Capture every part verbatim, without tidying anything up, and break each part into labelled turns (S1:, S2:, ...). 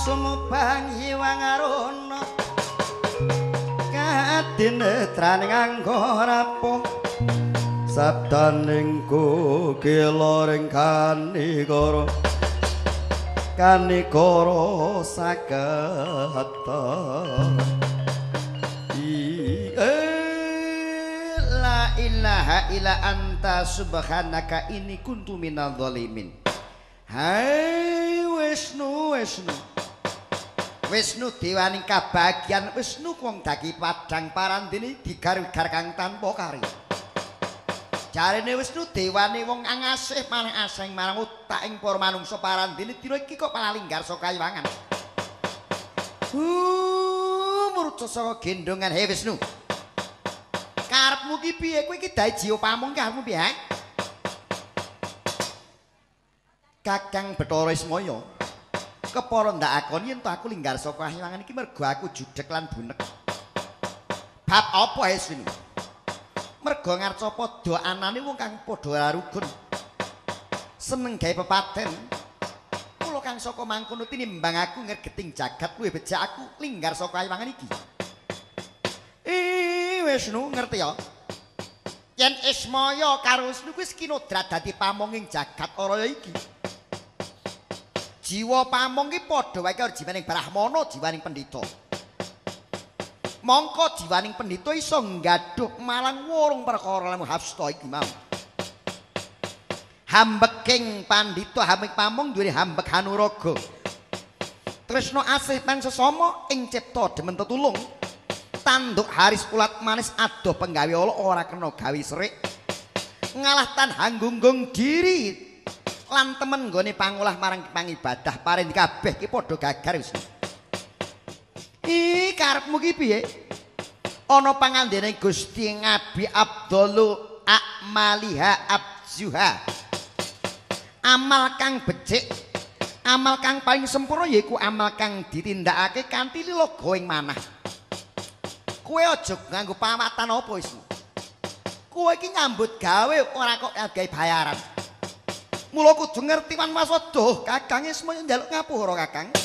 S1: sumubang hiwang arono kadinetraning nganggo rapuh sabdaning kukiloring kanikara kanikara sagata la ilaha illa anta subhanaka inni kuntu minadh dhalimin. Hai Wisnu Wisnu Wisnu dewaning kabagyan Wisnu wong daki padang parandene digar-gar kang tanpa kari. Jarene Wisnu dewane wong angasih marang asing marang utaking para manungsa parandene dina iki kok malah linggar saka kayiwangan. Uh, murca saka gendongan he Wisnu. Karepmu ki piye kowe iki dae jiwa pamung karepmu piye? Kakang Bathara Ismaya kepara ndak akoni yen aku linggar saka kayiwangan iki mergo aku judhek lan bunek. Bab apa Wisnu? Mergo ngarca padha anane wong kang padha arugun. Seneng gawe pepaten. Mula kang saka mangkono tinimbang aku ngergeting jagat luwih becik aku linggar saka kayiwangan iki. Eh Wisnu ngerti ya? Yen Ismaya karo Wisnu wis kinodrat dadi pamonging jagat raya iki. Jiwa pamong ki padha wae karo jiwaning Brahmana, jiwaning pendhita. Mongko jiwaning pendhita iso nggaduk malang wolung perkara lan hasta iki mau. Hambeking pandhita hamik pamong duwe hambek hanuraga. Tresna asih nang sesama ing cipta demen tetulung. Tanduk haris ulat manis adoh penggawe ala ora kena gawe serik. Ngalah tan hanggunggung diri lan temen nggone pangolah marang pangibadah paring kabeh ki padha gagar wis. Ih karepmu ki piye? Ana pangandene Gusti Ngabi Abdullu Akmaliha Abzuha. Amal kang becik, amal kang paling sempurna yaiku amal kang ditindakake kanthi lilaga ing manah. Kowe aja nganggo pamatan apa wis. Kowe iki nyambut gawe ora kok gawe bayaran. Mula kudu ngerti wan wasada, Kakang Ismaya njaluk ngapura Kakang.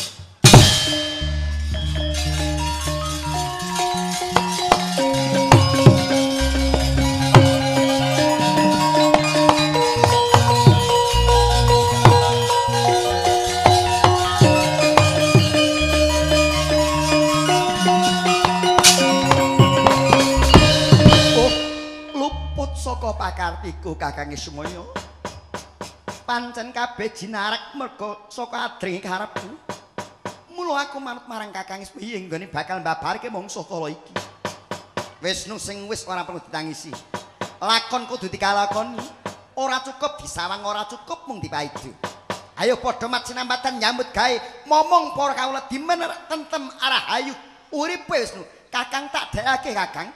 S1: Oh, luput saka pakartiku Kakang Ismaya. Pancen kabeh jinarak mergo saka adringe karepku. Mula aku manut marang Kakang Ismaya nggone bakal mbabarke mangsa kala iki. Wisnu sing wis ora perlu ditangisi. Lakon kudu dikalakoni. Ora cukup disawang, ora cukup mung dipaidu. Ayo padha mat sinambatan nyambut gawe momong para kawula dimen tentem arah ayu. Uripe Wisnu, Kakang tak dekake Kakang.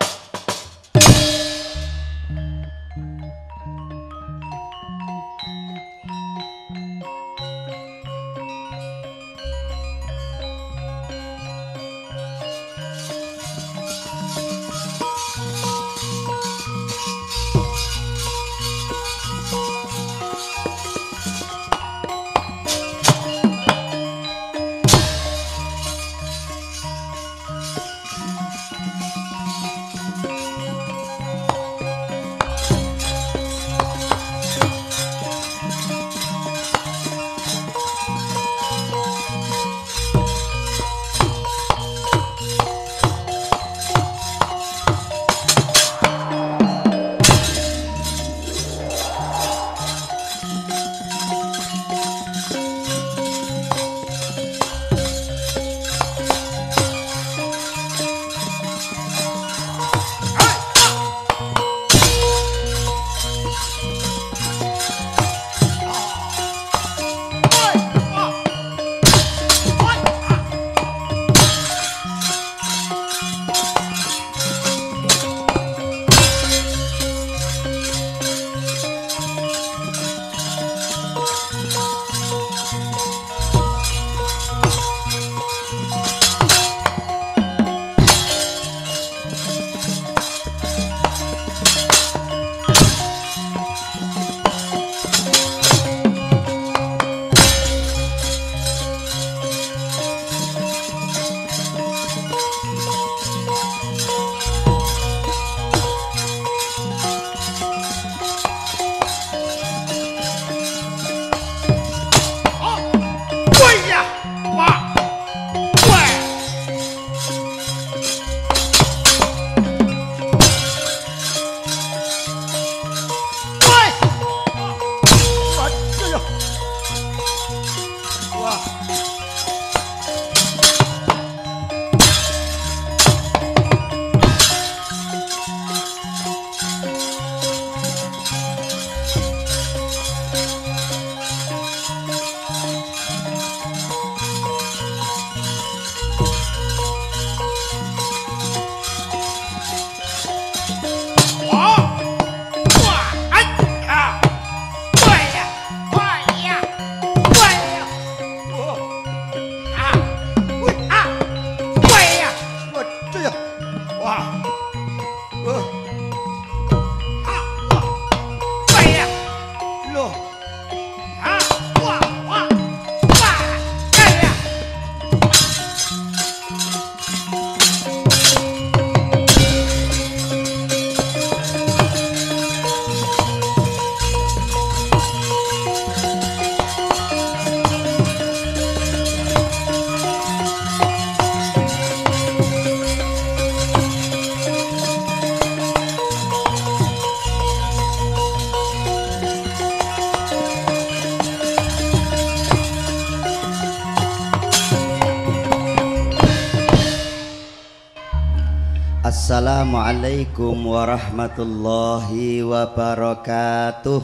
S1: Assalamualaikum warahmatullahi wabarakatuh.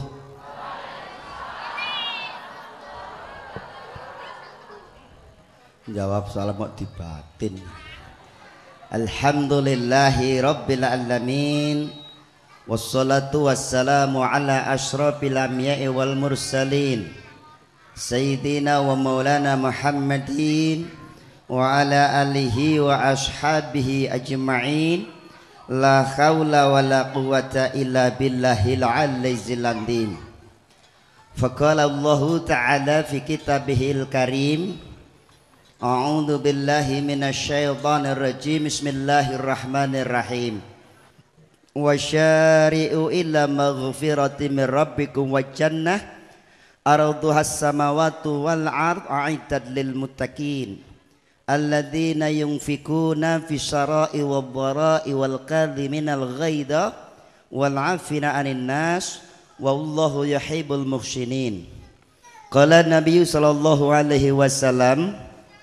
S1: Jawab salam mau dibatin. Alhamdulillahi rabbil alamin. Wassalatu wassalamu ala asyrafil anbiya'i wal mursalin Sayyidina wa maulana Muhammadin wa ala alihi wa ashabihi ajma'in. La khawla wa la quwata illa billahil aliyyil azim. Faqala Allahu ta'ala fi kitabihil karim. A'udzu billahi minasy syaithanir rajim. Bismillahirrahmanirrahim. Wa syari'u ila maghfirati min rabbikum wa jannah arduhas samawati wal ard a'iddat lil muttaqin alladzina yunfikuna fis sarai wad dharai wal kadhiminal ghaidha wal 'afina 'anil nas wallahu yuhibbul muhsinin. Qala Nabi sallallahu alaihi wasallam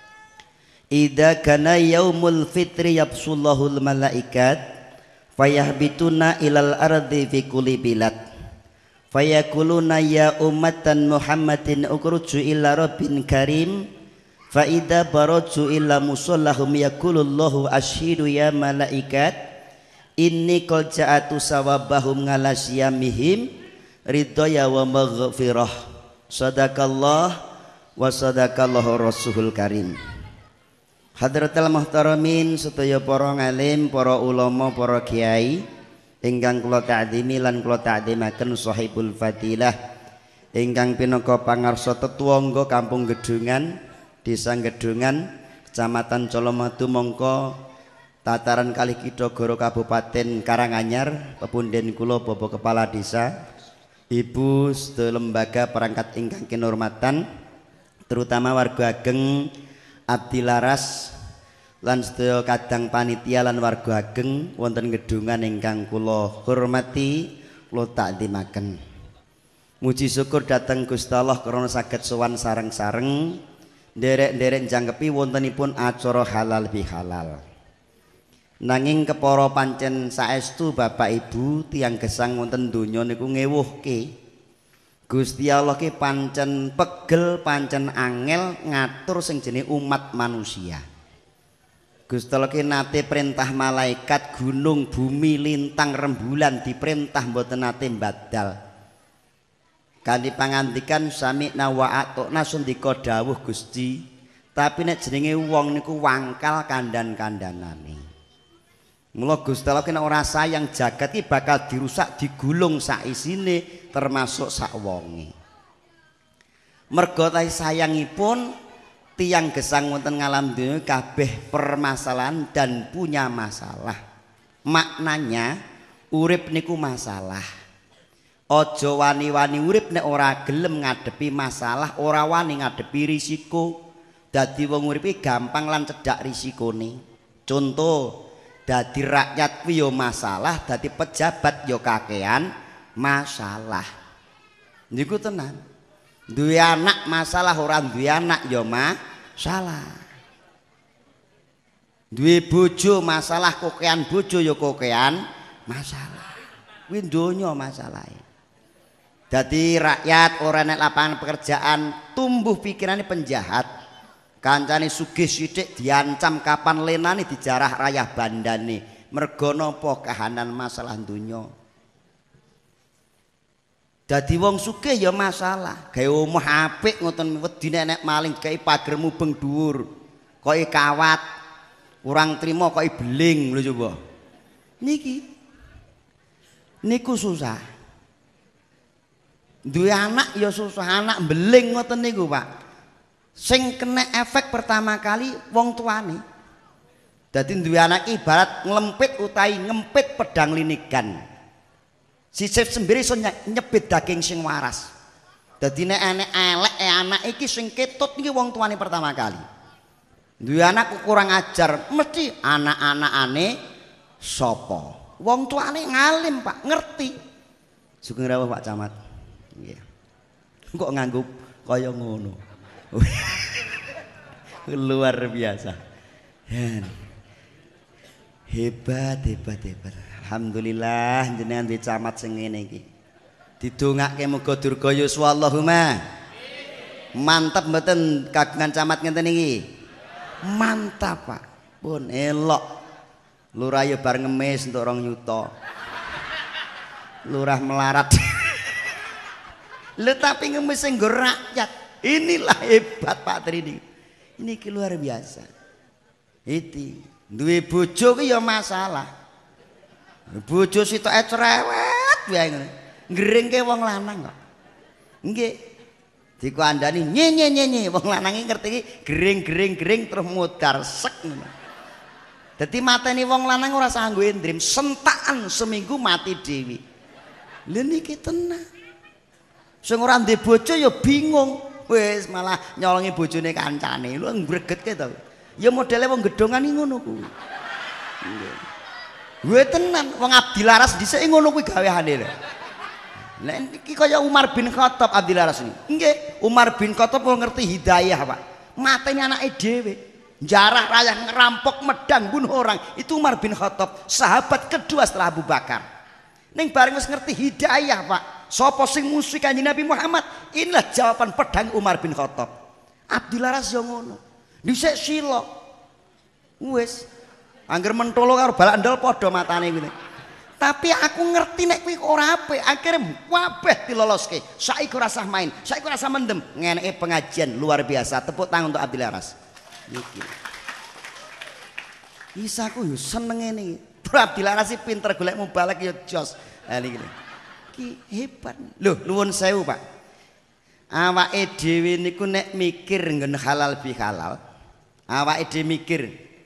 S1: idza kana yaumul fitri yabsullahul malaikat fayahbituna ilal ardi fi kulli bilad fayakuluna ya ummatan Muhammadin ukruju illa rabbin karim fa idza baraju illa musallahum yakulullahu ashidu ya malaikat inni qad ja'atu sawabahum ngalasyamihim ridaya wa maghfirah. Sadaqallah wa sadaqallahu rasulul karim. Hadratul muhtaramin sedaya para ngalim, para ulama, para kiai ingkang kula ta'zimi lan kula ta'zimaken sahibul fadilah ingkang pinaka pangarsa tetuangga Kampung Gedungan, Desa Gedungan, Kecamatan Colomadu mangka tataran Kalikidogoro Kabupaten Karanganyar, pepunden kula Bapak Kepala Desa, Ibu sedaya lembaga perangkat ingkang kinurmatan, terutama warga ageng Abdi Laras lan sedaya kadang panitia lan warga ageng wonten Gedungan ingkang kula hormati, kula takzimaken. Muji syukur dhateng Gusti Allah krana saged sowan sareng-sareng nderek-nderek jangkepi wontenipun acara halal bihalal. Nanging kepara pancen saestu Bapak Ibu tiyang gesang wonten donya niku ngewuhke. Gusti Allah ki pancen pegel, pancen angel ngatur sing jenenge umat manusia. Gusti Allah ki nate perintah malaikat, gunung, bumi, lintang, rembulan diperintah mboten nate mbadal. Kanthi pangandikan sami'na wa ata'na sundika dawuh Gusti, tapi nek jenenge wong niku wangkal kandan-kandanane. Mula Gusti Allah ki nek ora sayang jagat ki bakal dirusak, digulung sak isine termasuk sak wonge. Mergo ta sayangipun tiyang gesang wonten ngalam donya kabeh permasalahan dan punya masalah. Maknanya urip niku masalah. Aja wani-wani urip nek ora gelem ngadepi masalah, ora wani ngadepi risiko. Dadi wong uripe gampang lan cedhak risikone. Contoh, dadi rakyat kuwi yo masalah, dadi pejabat yo kakean masalah. Niku tenan. Duwe anak masalah, ora duwe anak ya masalah. Duwe bojo masalah, kokean bojo ya kokean masalah. Kuwi donya masalahe. Dadi rakyat ora nek lapangan pekerjaan tumbuh pikirane penjahat. Kancane sugih sithik diancam kapan lenane dijarah rayah bandane. Mergo napa kahanan masalah donya. Dadi wong sugih ya masalah, gawe omah apik ngoten wedine nek maling gawe pager mubeng dhuwur, koke kawat, kurang trima koke beling lho coba. Niki niku susah. Duwe anak ya susah, anak beling ngoten niku, Pak. Sing kena efek pertama kali wong tuane. Dadi duwe anak ibarat nglempit utawi ngempit pedang linigan. Sisip sendiri so nyebit daging sing waras. Dadi nek enek elek e anak iki sing ketut iki wong tuane pertama kali. Duwe anak kurang ajar, mesti anak-anakane sapa? Wong tuane ngalim, Pak, ngerti. Sugeng rawuh Pak Camat. Nggih. Kok nganggo kaya ngono. Luar biasa. Hebat, hebat, hebat. Alhamdulillah jenengan di camat sing ngene iki. Didongake muga durga yuswa Allahumma. Mantap mboten kagungan camat ngenten iki. Mantap, Pak. Pun elok. Lurah yo bar ngemis untuk rong yuta. Lurah melarat. Lho tapi ngemis sing nggo rakyat. Inilah hebat Pak Tri ini. Ini luar biasa. Iki duwe bojo ki ya masalah. Bojo sitoke cerewet wae ngono. Ngringke wong lanang kok. Nggih. Dikandani nye nye nye wong lanang iki ngerti iki gering-gering-gering terus mudar sek ngono. Dadi mateni wong lanang ora sanggo endrim, sentakan seminggu mati dhewe. Lha niki tenan. Sing ora ndek bojo ya bingung. Wis malah nyolongi bojone kancane. Lho ngregetke to. Ya modele wong gedhongan iki ngono kuwi. Nggih. Kuwi tenan wong Abdilaras dhisik ngono kuwi gaweane lho. Lah iki kaya Umar bin Khattab Abdilaras ini. Nggih, Umar bin Khattab kok ngerti hidayah, Pak. Mateni anake dhewe. Jarah rayah ngerampok medang bunuh orang. Itu Umar bin Khattab, sahabat kedua setelah Abu Bakar. Ning bareng wis ngerti hidayah, Pak. Sapa sing musuh Kanjeng Nabi Muhammad? Inilah jawaban pedang Umar bin Khattab. Abdilaras yo ngono. Dhisik sila. Wis. Angger mentolo karo balak ndol padha matane kuwi. Tapi aku ngerti nek kuwi ora apik, akhire kabeh diloloske. Saiki ora usah main, saiki ora usah mendem. Ngeneki pengajian luar biasa. Tepuk tangan untuk Abdilaras. Niki. Isaku yo seneng ngene. Abdilaras iki pinter golek mubalek yo jos. Ha niki. Ki hebat. Lho, nuwun sewu, Pak. Awake dhewe niku nek mikir nggon halal bi halal. Awake dhewe mikir.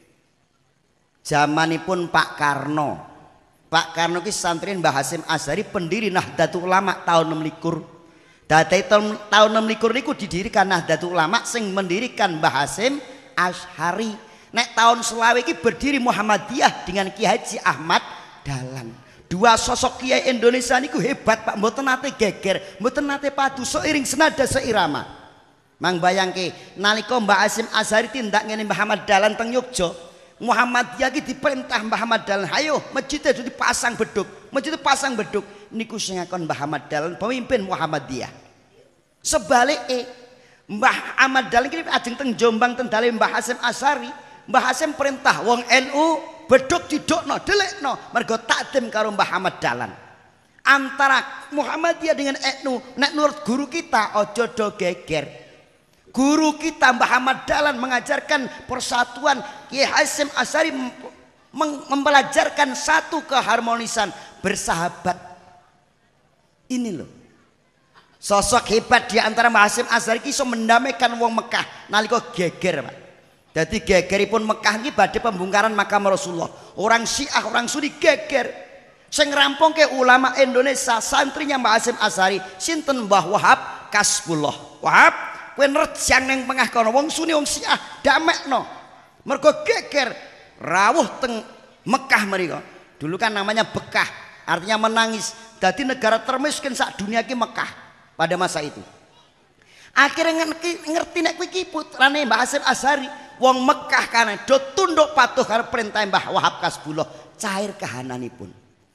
S1: Zamanipun Pak Karno. Pak Karno ki santri Mbah Hasyim Asy'ari pendiri Nahdlatul Ulama tahun enam likur. Dadi tahun enam likur niku didirikan Nahdlatul Ulama sing mendirikan Mbah Hasyim Asy'ari. Nek tahun selawe iki berdiri Muhammadiyah dengan Kiai Haji Ahmad Dahlan. Dua sosok kiai Indonesia niku hebat, Pak. Mboten nate geger, mboten nate padu, seiring senada seirama. Mang bayangke nalika Mbah Hasyim Asy'ari tindak ngene Muhammad Dahlan teng Yogya, Muhammadiyah ki diperintah Muhammad Dahlan, "Hayo masjid itu dipasang beduk." Masjid pasang beduk niku sing ngakon Mbah Ahmad Dahlan pemimpin Muhammadiyah. Sebalike Mbah Ahmad Dahlan ki ajeng teng Jombang teng dalem Mbah Hasyim Asy'ari, Mbah Hasyim perintah wong N U beduk didokno, delikno mergo takdim karo Mbah Ahmad Dahlan. Antara Muhammadiyah dengan N U, nek nurut guru kita ojo do geger. Guru kita Mbah Ahmad Dahlan mengajarkan persatuan, Kiai Hasyim Asy'ari mempelajarkan satu keharmonisan bersahabat. Ini loh sosok hebat di antara Mbah Hasyim Asy'ari ki iso mendamaikan wong Mekah nalika geger, Pak. Jadi gegeripun Mekah ini badhe pembongkaran makam Rasulullah. Orang Syiah, orang Sunni geger. Sing ngerampungke ulama Indonesia, santrinya Mbah Hasyim Asy'ari, sinten Mbah Wahab Kasbullah. Wahab, kowe nerjang ning pengah kono wong Sunni wong Syiah damekno. Mergo geger rawuh teng Mekah mriko. Dulu kan namanya Bekah, artinya menangis. Jadi negara termiskin sak dunia ki Mekah pada masa itu. Akhirnya ngerti, ngerti nek kuwi ki putrane Mbah Hasyim Asy'ari. Wong Mekah kana do tunduk patuh karo perintah Mbah Wahab Kasbullah, cair kahananipun.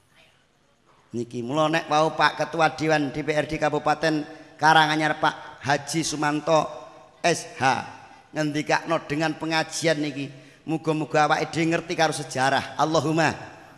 S1: Niki mula nek wau Pak Ketua Dewan D P R D Kabupaten Karanganyar Pak Haji Sumanto S H ngendikakno dengan pengajian niki, muga-muga awake dhewe ngerti karo sejarah. Allahumma.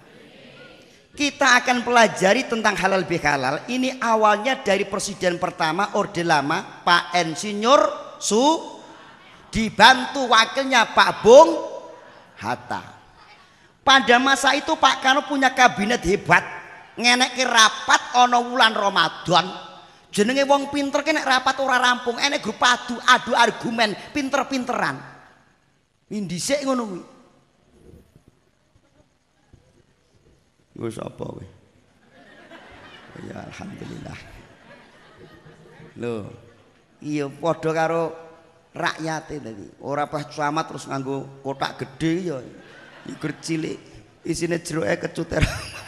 S1: Kita akan pelajari tentang halal bihalal. Ini awalnya dari presiden pertama Orde Lama Pak Insinyur Su dibantu wakilnya Pak Bung Hatta. Pada masa itu Pak Karno punya kabinet hebat, ngenekke rapat ana wulan Ramadan. Jenenge wong pinter ki nek rapat ora rampung, enek grup adu adu argumen pinter-pinteran. Indhisik ngono kuwi. Wis apa kowe? Ya alhamdulillah. Lho, iya padha karo rakyate tadi. Ora pas camat terus nganggo kotak gede ya. Iku cilik, isine jeroke kecuter.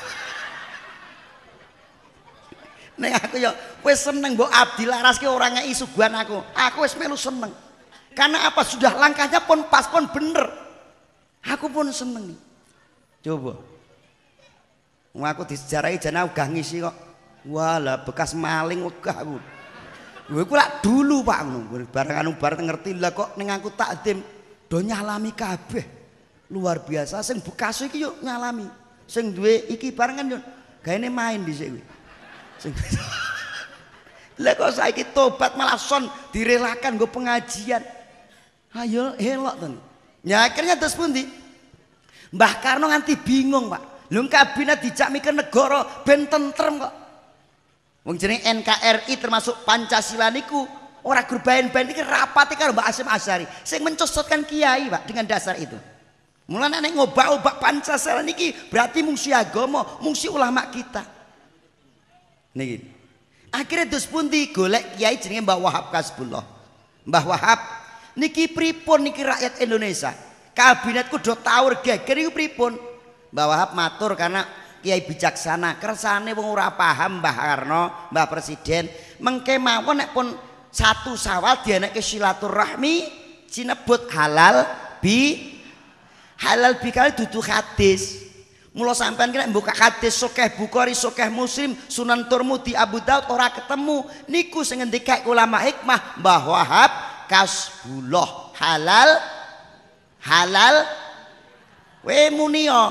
S1: Nek aku ya wis seneng mbok Abdilaras ki ora ngeki suguhan aku. Aku wis melu seneng. Karena apa? Sudah langkahnya pun pas pun bener. Aku pun seneng. Coba. Wong aku disejarahi jane uga ngisi kok. Walah bekas maling wegah aku. Lha iku lak dulu Pak ngono. Bareng anu bareng ngerti lah kok ning aku takdim do nyalami kabeh. Luar biasa sing bekas iki yo nyalami. Sing duwe iki barengan yo gaene main dhisik kuwi. Sing Lah kok saiki tobat malah son direlakan nggo pengajian. Ayo elok ten. Ya akhirnya terus pundi? Mbah Karno nganti bingung, Pak. Lho kabinet dijak mikir negara ben tentrem kok. Wong jenenge N K R I termasuk Pancasila niku ora gur baen-baen iki rapate karo Mbak Hasyim Asy'ari sing mencosotkan kiai, Pak, dengan dasar itu. Mulane nek ngobak-obak Pancasila niki berarti mungsi agama, mungsi ulama kita. Niki. Akhirnya terus pundi golek kiai jenenge Mbah Wahab Kasbullah. Mbah Wahab niki pripun niki rakyat Indonesia? Kabinetku do tawur geger iku pripun? Mbah Wahab matur karena kiai bijaksana, kersane wong ora paham Mbah Karno, Mbah Presiden, mengke mawon nek pun satu Syawal dieneke silaturahmi sinebut halal bi halal bi kali dudu hadis. Mula sampean ki nek mbuka hadis Sahih Bukhari, Sahih Muslim, Sunan Tirmidzi, Abu Daud ora ketemu. Niku sing ngendikake ulama hikmah Mbah Wahab Kasbullah halal halal we munio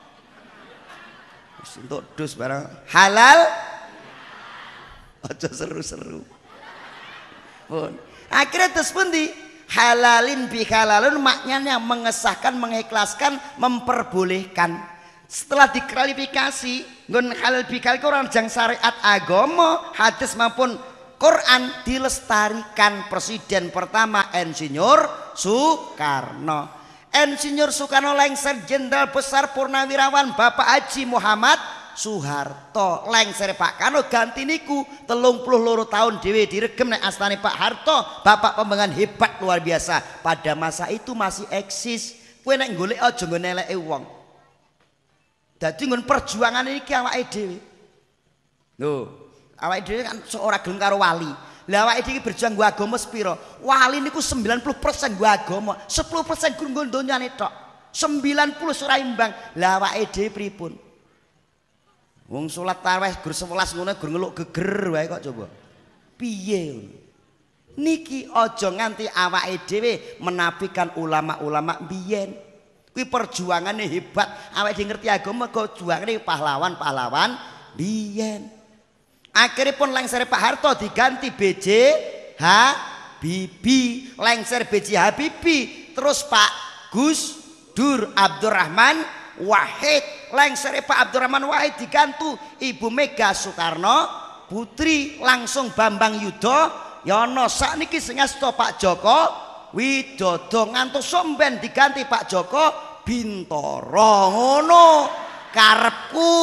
S1: wis entuk dus barang halal aja seru-seru pun akhirnya terus pundi halalin bi halalun maknanya mengesahkan, mengikhlaskan, memperbolehkan. Setelah diklarifikasi nggon halal bi halal orang jang syariat agama hadis maupun Quran dilestarikan presiden pertama Insinyur Soekarno. Insinyur Soekarno lengser Jenderal Besar Purnawirawan Bapak Haji Muhammad Soeharto. Lengser Pak Karno ganti niku telung puluh loro tahun dhewe diregem nek astane Pak Harto. Bapak pembangunan hebat luar biasa. Pada masa itu masih eksis. Kowe nek golek aja nggo neleke wong. Dadi nggon perjuangan iki awake dhewe. Lho, awake dhewe kan ora gelem karo wali. Lah awake dhewe berjuang nggo agama sepira? Wali niku sembilan puluh persen nggo agama, sepuluh persen gur nggo donyane tok. sembilan puluh ora imbang. Lah awake dhewe pripun? Wong salat tarawih gur sewelas ngono gur ngeluk geger wae kok coba. Piye? Niki aja nganti awake dhewe menafikan ulama-ulama biyen. Kuwi perjuangane hebat. Awake dhewe ngerti agama kok juangane pahlawan-pahlawan biyen. Akhirnya pun lengser Pak Harto diganti B J Habibie, lengser B J Habibie, terus Pak Gus Dur Abdurrahman Wahid, lengser Pak Abdurrahman Wahid diganti Ibu Mega Soekarno Putri, langsung Bambang Yudho Yono. Sakniki sing asta Pak Joko Widodo, ngantos somben diganti Pak Joko Bintoro. Ngono karepku.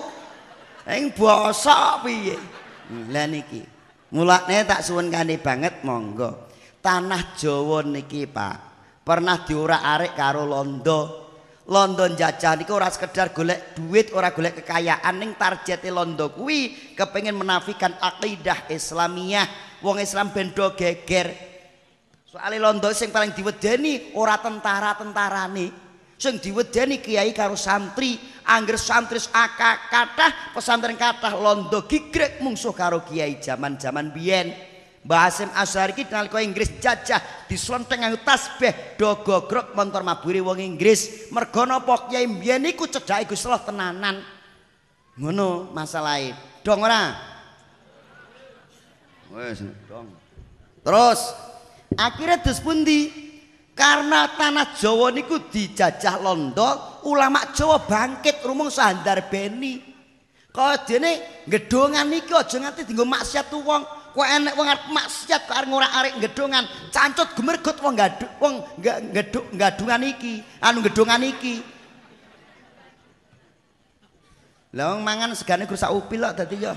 S1: Ing basa piye? Lah niki. Mulane tak suwun kane banget monggo. Tanah Jawa niki, Pak, pernah diorak-arik karo Londo. Londo njajah niku ora sekedar golek duit, ora golek kekayaan, ning targete Londo kuwi kepengin menafikan akidah Islamiyah. Wong Islam bendo geger. Soale Londo sing paling diwedeni ora tentara-tentarane. Sing diwedeni kiai karo santri. Angger santri akeh kathah, pesantren kathah, Londo gigrek mungsuh karo kiai zaman-zaman biyen. Mbah Hasyim Asy'ari iki nalika Inggris jajah dislenteng nganggo tasbih do gogrok montor mabure wong Inggris. Mergo napa kiai biyen niku cedhake Gusti Allah tenanan. Ngono masalahe. Dong ora? Wes dong. Terus akhirnya terus pundi? Karena tanah Jawa niku dijajah Londo, ulama Jawa bangkit rumong sandar beni. Kok dene gedhongan niki aja nganti dienggo maksiat wong. Kok enek wong arep maksiat kok arep ngorak-arik gedhongan, cancut gemergut wong gaduk wong gedhuk gadungan iki, anu gedhongan iki. Lah wong mangan segane gur sak upil kok dadi ya.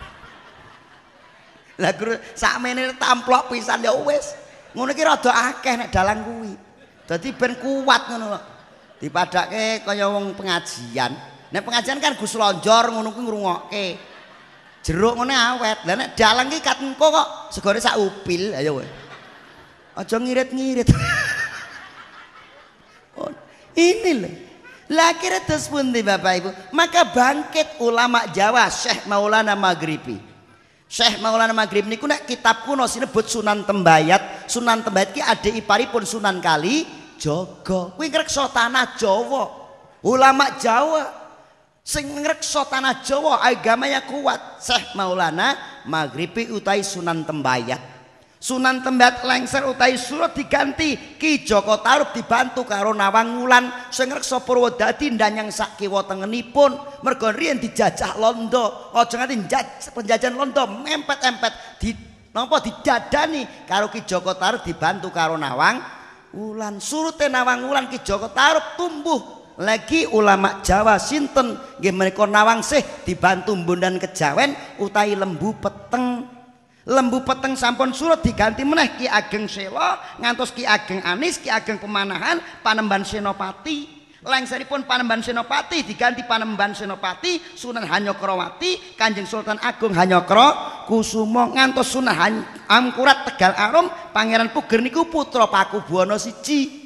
S1: Lah gur sakmene tamplok pisan ya wis. Ngono ki rada akeh nek dalang kuwi. Dadi ben kuat ngono kok. Dipadake kaya wong pengajian. Nek pengajian kan Gus Lonjor ngono kuwi ngrungokke. Jeruk ngene awet. Lah nek dalang ki kat engko kok segone sak upil. Ayo kowe. Aja ngirit-ngirit. Oh, ini lho. Lah kira terus pundi Bapak Ibu? Maka bangkit ulama Jawa Syekh Maulana Maghribi. Syekh Maulana Maghrib niku nek kitab kuno sinebut Sunan Tembayat. Sunan Tembayat ki ade iparipun Sunan Kalijaga. Kuwi ngreksa tanah Jawa. Ulama Jawa sing ngreksa tanah Jawa agamanya kuat. Syekh Maulana Maghribi utai Sunan Tembayat. Sunan Tembayat lengser utai surat diganti Ki Joko Tarub dibantu karo Nawang Wulan sing ngreksa Purwodadi ndanyang sak kiwa tengenipun mergo riyen dijajah Londo aja nganti penjajahan Londo mempet-empet di napa didadani karo Ki Joko Tarub dibantu karo Nawang Wulan surute Nawang Wulan Ki Joko Tarub tumbuh lagi ulama Jawa sinten nggih menika Nawangsih dibantu Bondan Kejawen utai Lembu Peteng. Lembu Peteng sampun surut diganti meneh Ki Ageng Sela ngantos Ki Ageng Anis, Ki Ageng Pemanahan, Panembahan Senopati. Lengseripun Panembahan Senopati diganti Panembahan Senopati, Sunan Hanyokrawati, Kanjeng Sultan Agung Hanyokro Kusumo ngantos Sunan Amkurat Tegal Arum, Pangeran Puger niku putra Pakubuwana siji.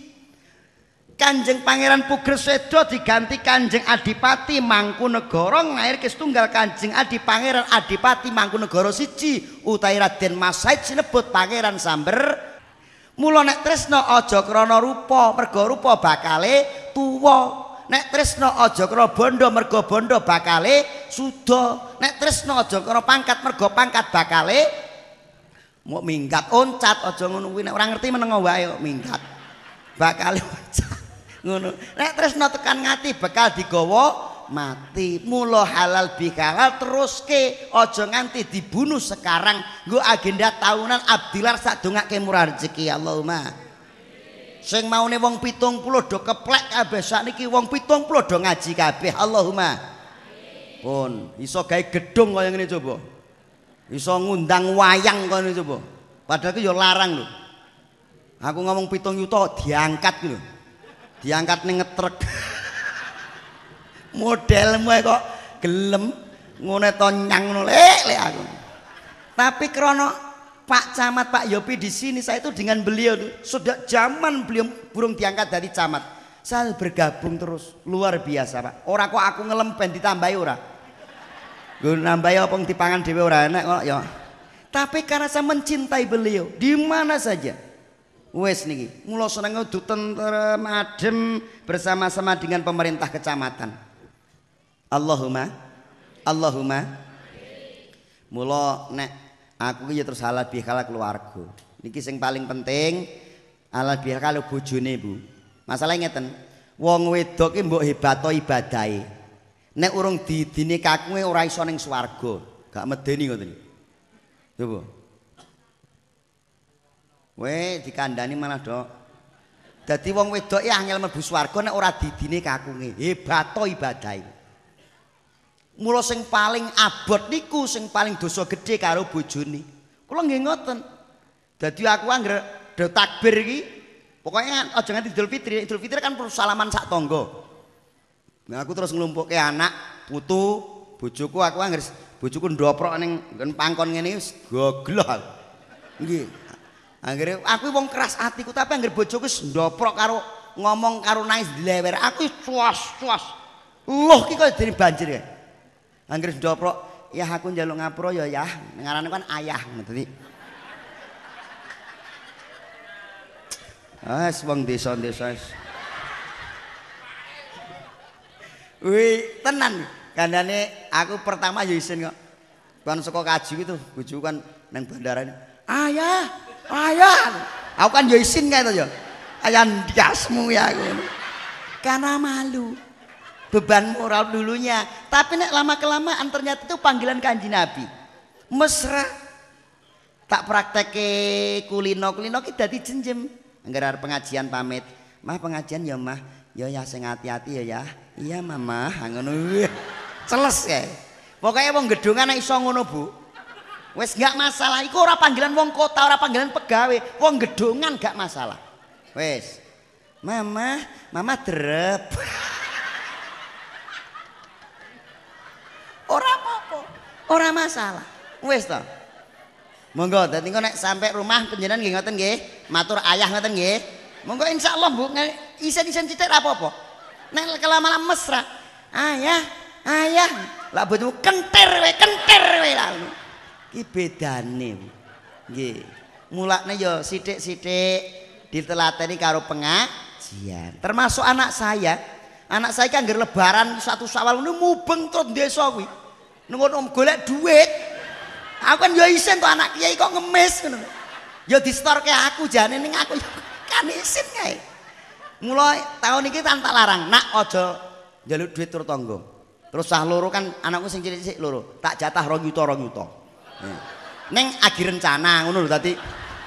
S1: Kanjeng Pangeran Puger Sedo diganti Kanjeng Adipati Mangkunegara nglairke setunggal Kanjeng Adi Pangeran Adipati Mangkunegara siji utawi Raden Mas Said sinebut Pangeran Samber. Mula nek tresna aja krana rupa merga rupa bakale tuwa. Nek tresna aja krana bondo merga bondo bakale suda. Nek tresna aja krana pangkat merga pangkat bakale mau minggat oncat aja ngono kuwi nek ora ngerti menengo wae kok minggat. Bakale oncat. Ngono. Nek tresna tekan ngati bakal digawa mati. Mula halal bihalal teruske aja nganti dibunuh sekarang. Nggo agenda tahunan Abdilar sak dongake murah rezeki Allahumma. Sing maune wong pitung puluh do keplek kabeh sakniki wong pitung puluh do ngaji kabeh Allahumma. Pun iso gawe gedung kaya ngene coba. Iso ngundang wayang kaya ngene coba. Padahal ku ya larang lho. Aku ngomong pitung yuta diangkat lho. Diangkat ning ngetrek. Modelmu kok gelem ngene to nyang ngono lek lek aku. Tapi krana Pak Camat Pak Yopi di sini saya itu dengan beliau tuh sudah zaman beliau burung diangkat dari camat. Saya bergabung terus luar biasa Pak. Ora kok aku ngelempen ditambahi ora. Gue nambahi apa dipangan dhewe ora enak kok ya. Tapi karena saya mencintai beliau di mana saja. Wes niki, mula seneng udu tentrem adem bersama-sama dengan pemerintah kecamatan. Allahumma, Allahumma. Mula nek aku ki ya terus halal bihalal keluarga. Niki sing paling penting halal bihalal bojone Bu. Masalah ngeten, wong wedok ki mbok hebato ibadahe. Nek urung didine kakunge ora iso ning swarga, gak medeni ngoten. Coba. Weh dikandani malah dok. Dadi wong wedok ya angel mlebu swarga nek ora didine kakunge. Hebato ibadahe. Mula sing paling abot niku sing paling dosa gedhe karo bojone. Kula nggih ngoten. Dadi aku anggere do takbir iki pokoknya aja nganti Idul Fitri. Idul Fitri kan salaman sak tangga. Nah aku terus nglumpukke anak, putu, bojoku aku anggere bojoku ndoprok ning pangkon ngene wis gogloh aku. Nggih. Anggere aku wong keras atiku tapi anggere bojoku ndoprok karo ngomong karo nangis dilewer aku cuas-cuas. Loh ki kok dene banjir ya. Anggere ndoprok ya aku njaluk ngapura ya ya ngarane kan ayah dadi. Ah wong desa-desa. Wih tenan kandhane aku pertama ya isin kok. Kan saka kaji itu bojoku kan nang bandara. Ayah ayah, aku kan ya isin kae to ya. Ayah ndasmu ya aku. Karena malu. Beban moral dulunya. Tapi nek lama kelamaan ternyata itu panggilan Kanjeng Nabi. Mesra. Tak prakteke kulino-kulino ki dadi jenjem. Angger arep pengajian pamit. Mah pengajian ya mah. Ya ya sing hati-hati ya ya. Iya mama, ngono. Celes ya. Pokoknya wong gedungan nek iso ngono Bu. Wes gak masalah, iku ora panggilan wong kota, ora panggilan pegawai, wong gedongan gak masalah. Wes, mama, mama drep. Ora apa-apa, ora masalah. Wes to. Monggo, dadi engko nek sampai rumah panjenengan nggih ngoten nggih, matur ayah ngoten nggih. Monggo insyaallah Bu, isen-isen cicit apa-apa. Nek kelamaan mesra. Ayah, ayah. Lah bojomu kentir we, kentir we lalu. Ki bedane. Nggih. Mulakne ya sithik-sithik ditelateni karo pengajian. Termasuk anak saya. Anak saya kan ngger lebaran satu Syawal niku mubeng terus desa kuwi. Ngono golek duit. Aku kan ya isin to anak kiai kok ngemis ngono. Ya distorke aku jane ning aku kan isin kae. Mulai tahun iki tak larang, nak aja njaluk duit tur tangga. Terus sah loro kan anakku sing cilik-cilik loro, tak jatah rong yuta rong yuta. Ning agi rencana ngono lho dadi.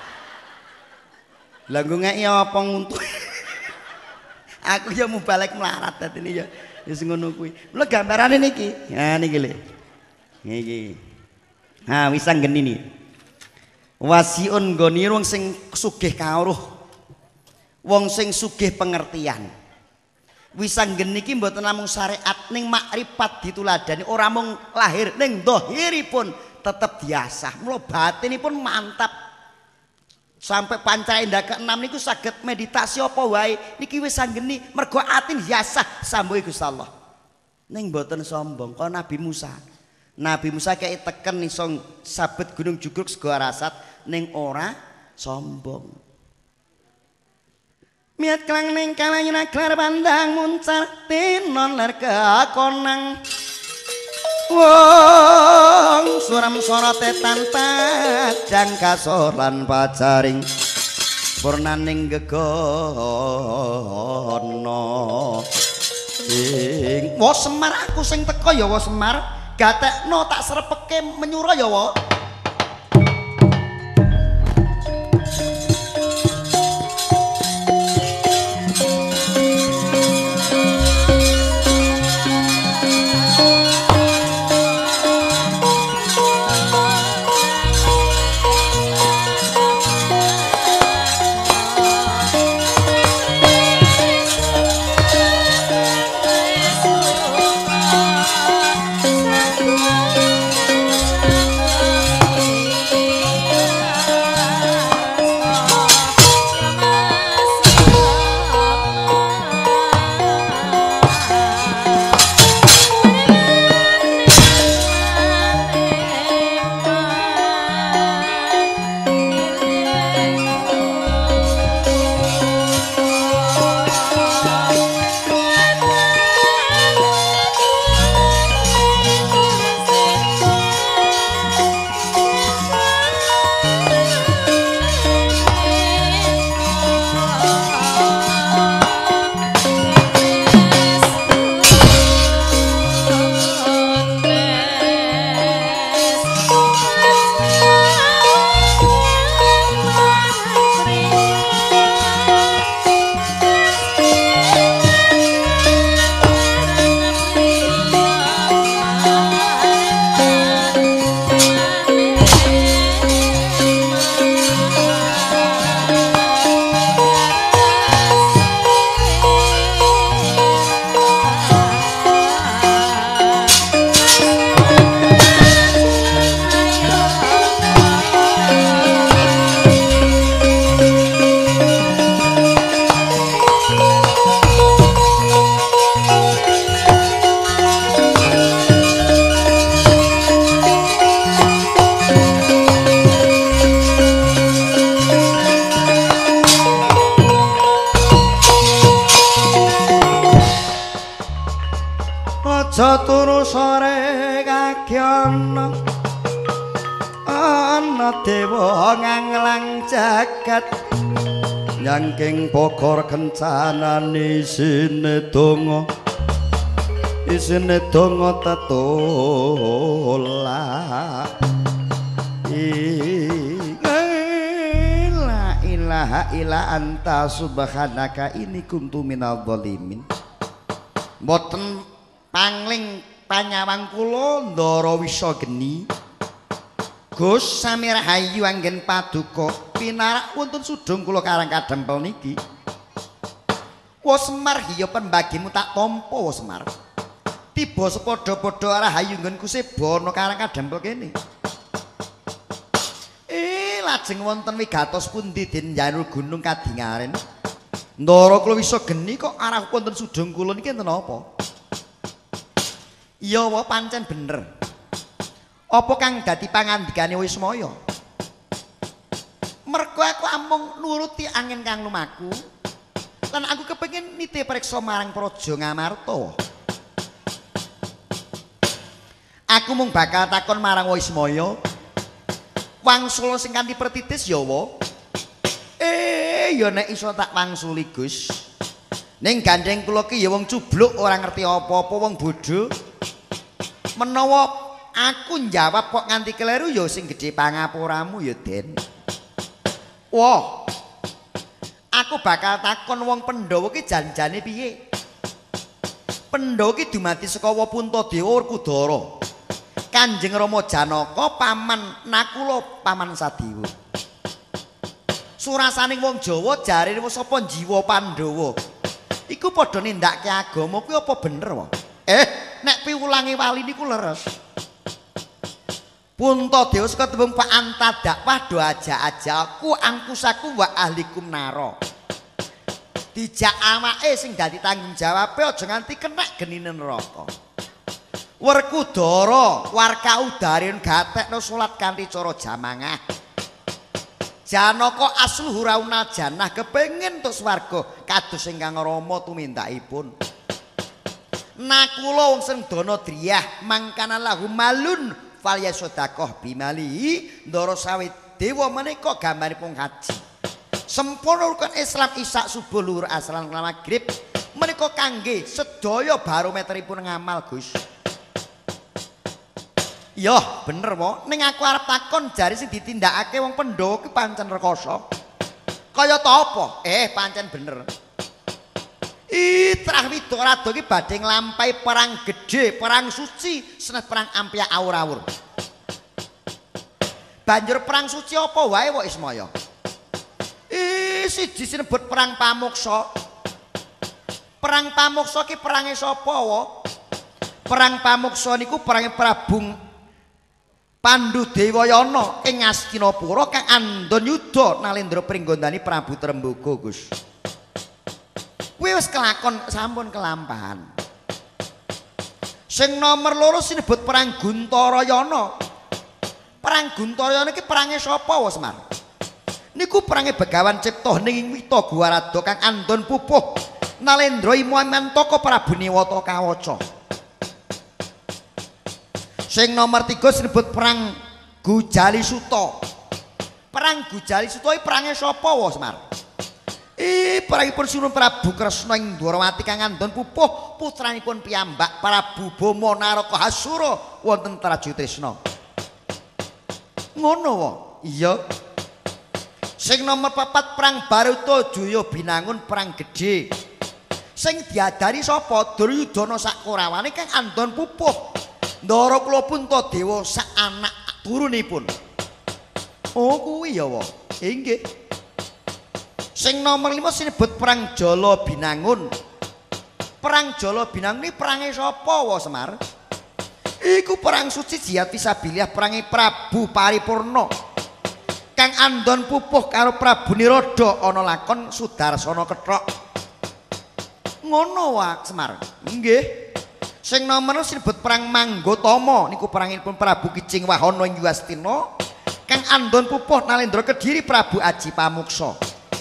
S1: Lah nggo ngeki apa nguntu. Aku ya mau balik melarat dadi ya wis ngono kuwi. Lho gambarane niki. Ha niki lho. Niki. Ha wis anggeni niki. Wasiun nggone wong sing sugih kawruh. Wong sing sugih pengertian. Wis anggeni iki mboten namung syariat ning makrifat dituladani ora mung lahir ning dhahiripun tetep diasah. Mula batinipun mantap. Sampai panca indah keenam niku saged meditasi apa wae niki wis anggeni mergo atin diasah sambuhe Gusti Allah. Ning mboten sombong kaya Nabi Musa. Nabi Musa kayak teken iso sabet gunung jugruk sego rasat ning ora sombong. Miat kelang ning kalanyana klar pandang muncar tinon ler kekonang. Wong suram sorote tanpa jangka soran pacaring purnaning gegono ing wo Semar aku sing teko ya wo Semar gatekno tak srepeke menyura ya wo. Aja turu sore kagyono ana dewa nganglang jagat nyangking bogor kencanan isine donga isine donga tetulak la ilaha illa anta subhanaka ini kuntu minadh dhalimin. Mboten pangling panyawang kula Ndara Wisageni Gus sami rahayu anggen paduka pinarak wonten sudung kula karang kadempel niki. Wa Semar hiya pembagimu tak tampa wa Semar. Tiba sepadha-padha rahayu nggon Kusebana karang kadempel kene. Eh lajeng wonten wigatos pundi den Janur Gunung Kadingaren. Ndara kula wisa geni kok arah wonten Sudung kula niki enten apa? Iya wa pancen bener. Apa kang dadi pangandikane Wismaya? Mergo aku amung nuruti angin kang lumaku. Lan aku kepengin niti preksa marang Praja Ngamarta. Aku mung bakal takon marang Wismaya. Wangsul sing kanthi pertitis ya wa. Eh ya nek iso tak wangsuli Gus. Ning gandeng kula ki ya wong cubluk ora ngerti apa-apa wong bodho. Menawa aku njawab kok nganti keliru ya sing gedhe pangapuramu ya Den. Wah. Aku bakal takon wong Pandhawa ki janjane piye? Pandhawa ki dumadi saka Puntadewa Werkudara. Kanjeng Rama Janaka paman Nakula paman Sadewa. Surasaning wong Jawa jarene sapa jiwa Pandhawa. Iku padha nindakake agama kuwi apa bener wae? Eh, nek piwulange wali niku leres. Puntadewa saka tembung Pak Antadakwah do aja-ajaku angkusaku wa ahlikum naro. Dijak awake sing dadi tanggung jawabe aja nganti kenek genine neraka. Werkudara warka udarin gatekno salat kanthi cara jamangah. Janaka asluhu rauna janah kepengin tuk swarga kados ingkang Rama tumindakipun. Nakula wong sing dana driyah mangkana lahu malun falyasadaqah bimali ndara sawit dewa menika gambaripun haji. Sempurna rukun Islam isak subuh luhur asran magrib menika kangge sedaya barometeripun ngamal Gus. Iya, bener mo. Ning aku arep takon jari sing ditindakake wong Pandhawa ki pancen rekoso. Kaya ta apa? Eh, pancen bener. Ih, Trah Widarada ki badhe nglampahi perang gedhe, perang suci, senes perang ampya awur-awur. Banjur perang suci apa wae kok Ismaya? Ih, siji sinebut perang Pamuksa. Perang Pamuksa ki perange sapa wa? Perang Pamuksa niku perange Prabu Pandhu Dewayana ing Astinapura kang andon yudha Nalendra pringgondani Prabu Tremboga Gus. Kuwi wis kelakon sampun kelampahan. Sing nomor loro sinebut perang Guntarayana. Perang Guntarayana iki perange sapa wa Semar? Niku perange Begawan Cipta ning Wita Guwarada kang andon pupuh Nalendra Imamantaka Prabu Niwata Kawaca. Sing nomor tiga sinebut perang Gujali Suta. Perang Gujali Suta iki perange sapa wa Semar? Eh perangipun Sunan Prabu Kresna ing Dwarawati kang andon pupuh putranipun piyambak Prabu Bama Naraka Hasura wonten Traju Trisna. Ngono wa? Iya. Sing nomor papat perang Baruta Jaya Binangun perang gedhe. Sing diadari sapa? Duryudana sak Korawane kang andon pupuh Ndara kula Puntadewa sak anak turunipun. Oh kuwi ya wa. Inggih. Sing nomor lima sinebut perang Jala Binangun. Perang Jala Binangun iki perange sapa wa Semar? Iku perang suci jihad fisabilillah perange Prabu Paripurna. Kang andon pupuh karo Prabu Nirada ana lakon Sudarsana Kethok. Ngono wa Semar. Nggih. Sing nomor sinebut perang Manggotama niku perangipun Prabu Kicing Wahana ing Yastina kang andon pupuh Nalendra Kediri Prabu Aji Pamuksa.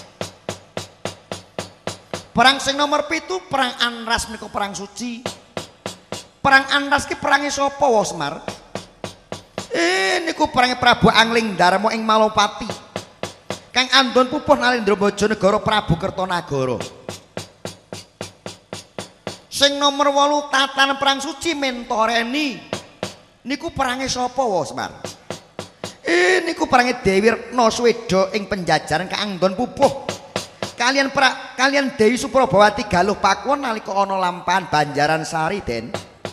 S1: Perang sing nomor pitu perang Anras menika perang suci. Perang Anras ki perange sapa wa Semar? Eh niku perange Prabu Angling Darma ing Malopati. Kang andon pupuh Nalendra Bajanegara Prabu Kertanagara. Sing nomor wolu tatan perang suci Mentoreni. Niku perange sapa wa Semar? Eh niku perange Dewi Retna Sweda ing Penjajaran kang andon pupuh. Kalian pra, kalian Dewi Suprabawati galuh pakuwon nalika ana lampahan Banjaran Sari Den.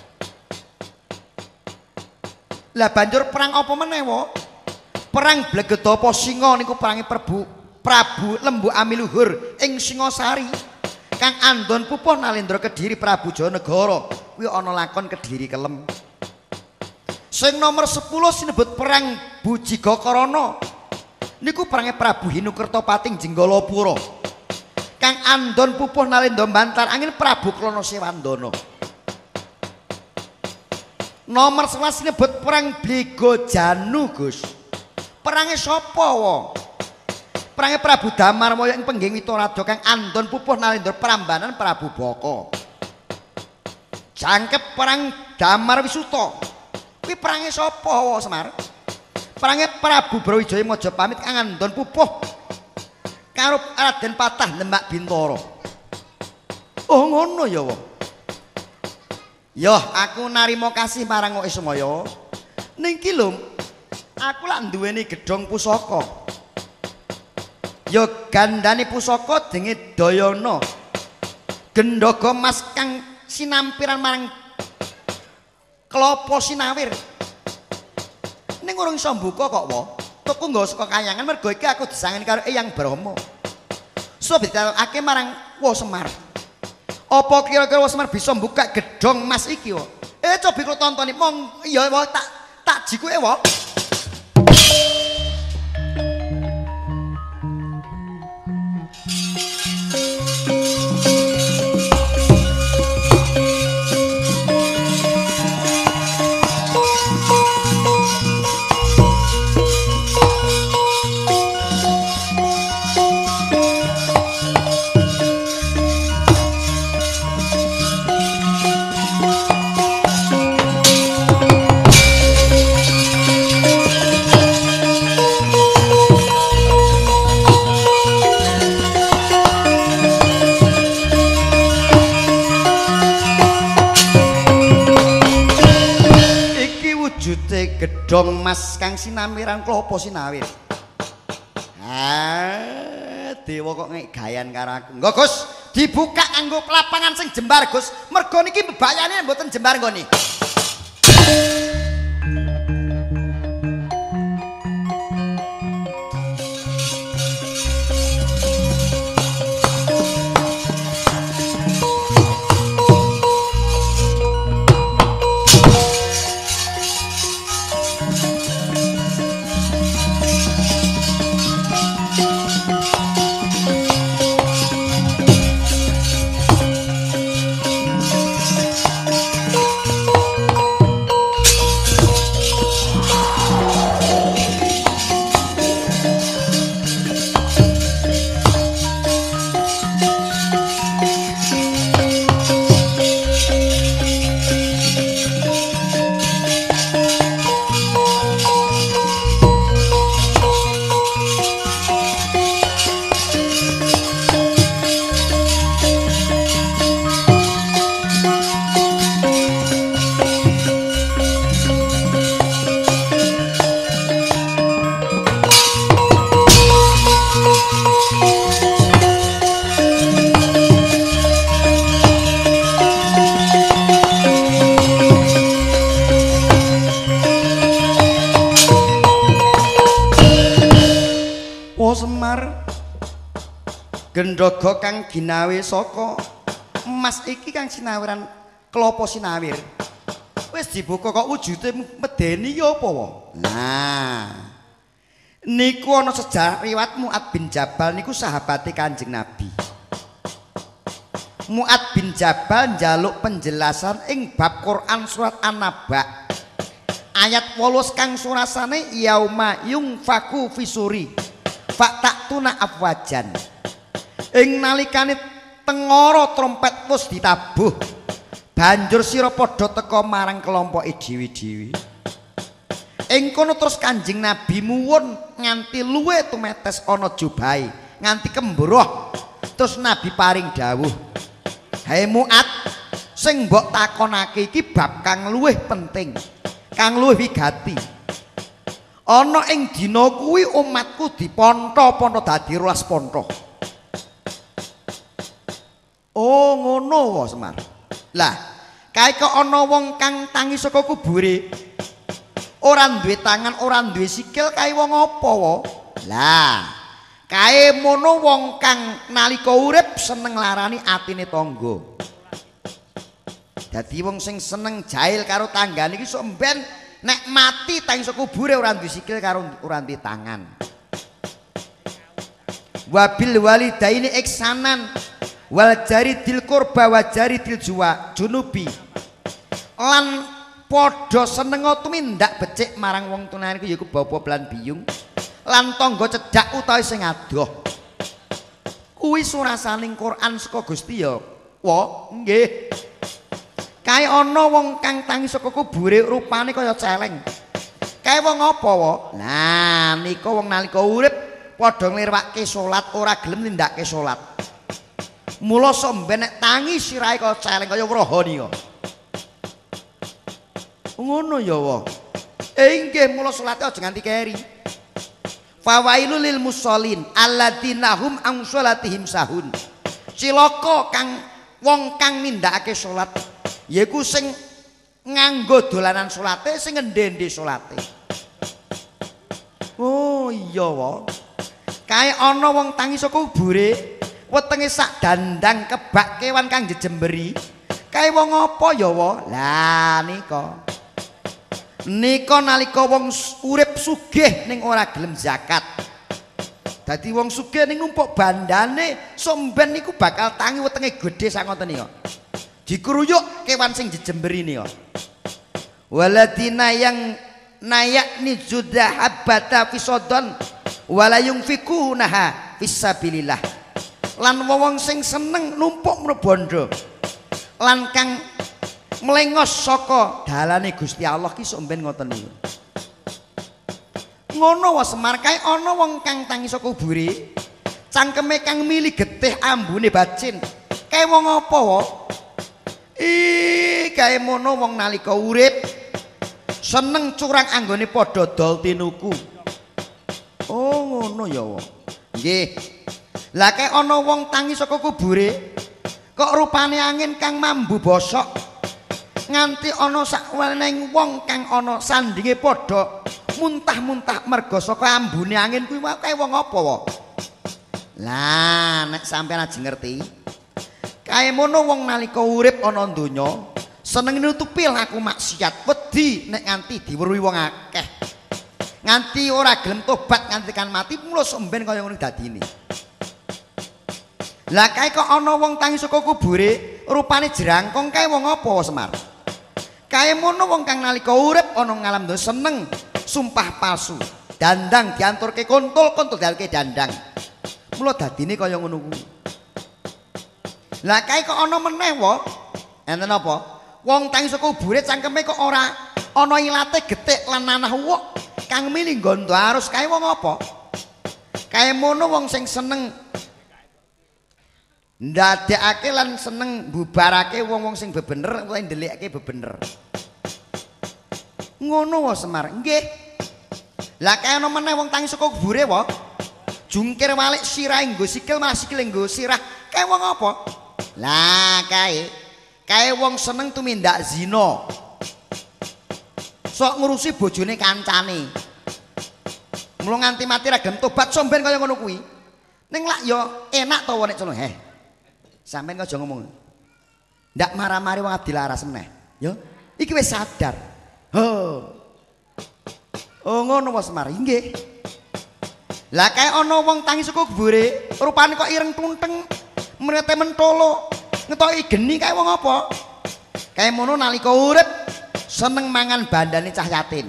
S1: Lah banjur perang apa meneh wa? Perang Blegedapa Singa niku perange Prabu Prabu Lembu Amiluhur ing Singasari. Kang andon pupuh Nalendra Kediri Prabu Janegara kuwi ana lakon Kediri Kelem. Sing nomor sepuluh sinebut perang Bujigakarana. Niku perange Prabu Hinu Kertopati Jenggalapura. kang andon pupuh nalendra bantar angin Prabu Klana Sewandana. Nomor sebelas nyebut perang Blego Janu, Gus. Perange sapa wong? Perange Prabu Damarwaya ing Pengging Witorada kang andon pupuh nalendra Prambanan Prabu Baka. Jangkep perang Damar Wisuta. Kuwi perange sapa wa Semar? Perange Prabu Brawijaya Majapahit kang andon pupuh karo Raden Patah Demak Bintara. Oh ngono ya wong. Yo aku narima kasih marang kowe semaya. Ning ki lho aku lak duweni gedhong pusaka. Yo gandane pusaka denge Dayana. Gendhaga Mas kang sinampiran marang Klapa Sinawir. Ning urung iso mbuka kok wa. Tuku nggawa saka kayangan mergo iki aku disangeni karo Eyang Brahma. Sebab ditalake marang Wa Semar. Apa kira-kira Wa Semar bisa mbuka gedhong emas iki wa? Eh coba kula tontoni mong iya wa tak tak jikuke wa. Gedhong emas kang sinamiran Klapa Sinawir. Ah, dewa kok ngek gayan karo aku. Engko Gus, dibuka nganggo lapangan sing jembar Gus. Mergo niki bebayane mboten jembar nggone. Gendhaga kang ginawe saka emas iki kang sinawiran Klapa Sinawir. Wis dibuka kok wujude medeni ya apa wae. Nah. Niku ana sejarah riwayat Mu'ad bin Jabal niku sahabate Kanjeng Nabi. Mu'ad bin Jabal njaluk penjelasan ing bab Quran surat An-Naba. Ayat wolu kang surasane yauma yungfaku fisuri. Fa'tatuna afwajan. Ing nalikane tengara trompet wis ditabuh banjur sira padha teka marang kelompoke dewi-dewi. Ing kono terus Kanjeng Nabi muwun nganti luwe tumetes ana jubahe nganti kembroh. Terus Nabi paring dawuh, "Hai Mu'ad, sing mbok takonake iki bab kang luwih penting, kang luwih wigati. Ana ing dina kuwi umatku dipontho-pontho dadi rolas pontho." Oh ngono wae Semar. Lah, kae kok ana wong kang tangi saka kubure. Ora duwe tangan, ora duwe sikil, kae wong apa wae? Lah, kae mono wong kang nalika urip seneng larani atine tangga. Dadi wong sing seneng jail karo tanggane iki sok mben nek mati tangi saka kubure ora duwe sikil karo ora duwe tangan. wabil walidaini ihsanan wal jaridil qurba wa jaridil juwa junubi lan padha senenga tumindak becik marang wong tunanen iku yaiku bapa lan biyung lan tangga cedhak utawi sing adoh kuwi surasaning Quran saka Gusti ya wa nggih kae ana wong kang tangi saka kubure rupane kaya celeng kae wong apa wa nah nika wong nalika urip padha nglirwake salat ora gelem nindakake salat mula somben nek tangi sirahe kaya celeng kaya wraha nika ngono ya wa inggih mula salate aja nganti keri fawailul lil musallin alladzina hum an salatihim sahun cilaka kang wong kang nindakake salat yaiku sing nganggo dolanan salate sing ngendhe-endhe salate oh iya wa kae ana wong tangi saka kubure wetenge sak dandang kebak kewan kang jejemberi kae wong apa ya wa lah nika nika nalika wong urip sugih ning ora gelem zakat dadi wong sugih ning numpuk bandane somben niku bakal tangi wetenge gedhe sak ngoten nika dikruyuk kewan sing jejemberi nika waladina yang nayak ni judahabata fisodon wala yunfikunaha fisabilillah lan wong sing seneng numpuk mrebondo lan kang mlengos saka dalane Gusti Allah ki somben ngoten niku ngono wae Semar kae ana wong kang tangi saka kubure cangkeme kang mili getih ambune bacin kae wong apa wae ih kae mono wong nalika urip seneng curang anggone padha dol tinuku oh ngono ya wong nggih lah kae ana wong tangi saka kubure kok rupane angin kang mambu bosok nganti ana sakweneng wong kang ana sandinge padha muntah-muntah merga saka ambune angin kuwi kae wong apa wae lah nek sampeyan aja ngerti kae mono wong nalika urip ana donya seneng nutupi laku maksiat wedi nek nganti diweruhi wong akeh nganti ora gelem tobat nganti kan mati mula somben kaya ngono dadine lah kae kok ana wong tangi saka kubure rupane jerangkong kae wong apa Semar kae mono wong kang nalika urip ana ngalam donya seneng sumpah palsu dandang dianturke kontol kontol dialke dandang mula dadine kaya ngono kuwi lah kae kok ana meneh wa enten apa wong tangi saka kubure cangkeme kok ora ana ilate getik lan nanah wuk kang mili nggondo arus kae wong apa kae mono wong sing seneng ndadekake lan seneng bubarake wong-wong sing bebener utawa ndelikake bebener ngono wae Semar nggih lah kae ana meneh wong tangi saka kubure wa jungkir walik sirahe nggo sikil malah sikile nggo sirah kae wong apa lah kae kae wong seneng tumindak zina sok ngurusi bojone kancane mula nganti mati ra gelem tobat somben kaya ngono kuwi ning lak ya enak to nek celuk heh sampean aja ngomong ndak marah-mari wong abdi laras meneh ya iki wis sadar ho oh ngono wae Semar nggih lah kae ana wong tangi saka kubure rupane kok ireng tunteng mrete mentolo ngetoki geni kae wong apa kae mono nalika urip seneng mangan bandane cah yatim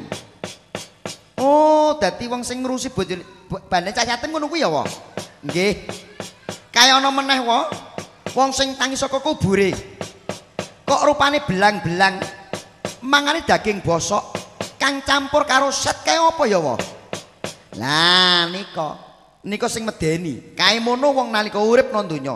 S1: oh dadi wong sing ngurusi bojone bandane cah yatim ngono kuwi ya wa nggih kae ana meneh wa wong sing tangi saka kubure kok rupane belang-belang mangane daging bosok kang campur karo set kae apa ya wa lah nika nika sing medeni kae mono wong nalika urip nang donya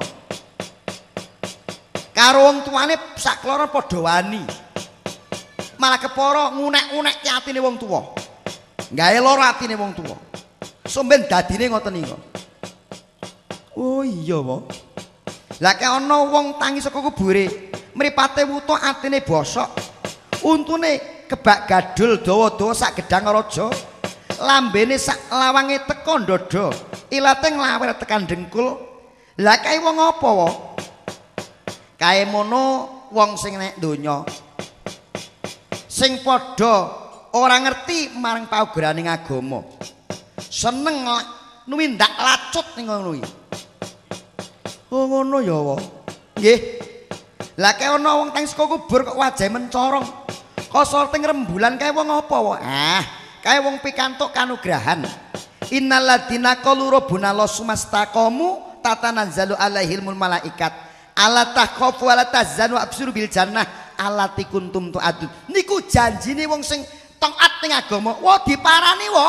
S1: karo wong tuane sakloro padha wani malah kepara ngunek-unek atine wong tuwa gawe lara atine wong tuwa somben dadine ngoten nika oh iya wa lah kae ana wong tangi saka kubure mripate wutuh atine bosok untune kebak gadul dawa-dawa sak gedang raja lambene sak lawange teka ndada ilate nglawer tekan dengkul lah kae wong apa wa kae mono wong sing nek donya sing padha ora ngerti marang paugraning agama seneng numindak lacut ning ngono iki. Oh ngono ya, wa. Nggih. Lah kek ana wong teng saka kubur kok wajahe mencorong. Kok sorting rembulan kae wong apa, wa? Ah, kae wong pikantuk kanugrahan. Innal ladzina qalu rabbuna Allah sumastaqamu tatanazzalu alaihimul malaikat ala takhafu wa la tahzanu absyuru bil jannah allati kuntum tu'adun. Niku janjine wong sing taat ning agama. Wa diparani, wa.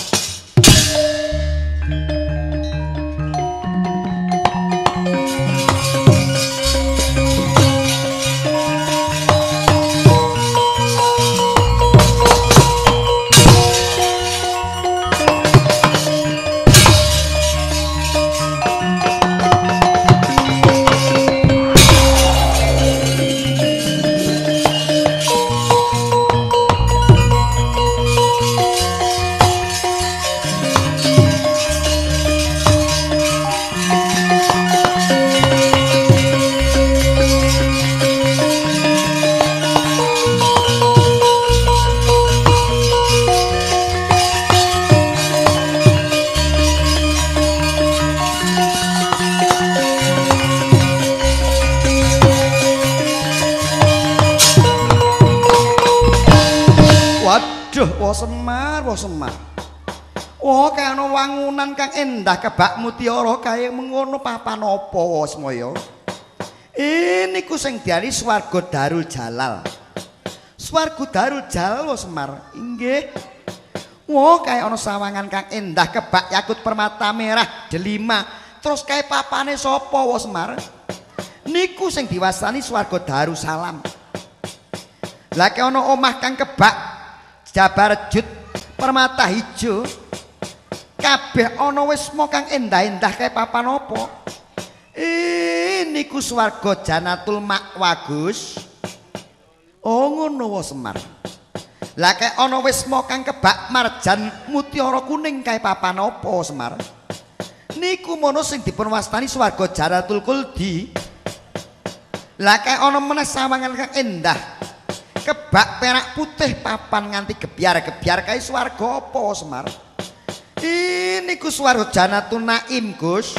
S1: Wah Semar, wah Semar. Wah kaya ana wangunan kang endah kebak mutiara kaya mengono papan apa wah semaya. Ini ku sing diarani swarga Darul Jalal. Swarga Darul Jalal wah Semar. Inggih. Wah kaya ana sawangan kang endah kebak yakut permata merah delima. Terus kaya papane sapa wah Semar? Niku sing diwastani swarga Darussalam. Lah kaya ana omah kang kebak Jabarjut permata hijau kabeh ana wisma kang endah-endah kaya papan apa. Ini ku swarga Janatul Ma'wa Gus. Oh ngono wae Semar. Lah kaya ana wisma kang kebak marjan mutiara kuning kaya papan apa Semar. Niku mono sing dipun wastani swarga Janatul Khuldi. Lah kaya ana meneh sawangan kang endah kebak perak putih papan nganti gebyar-gebyar kae swarga apa Semar? Ini ku swarga Janatun Naim Gus.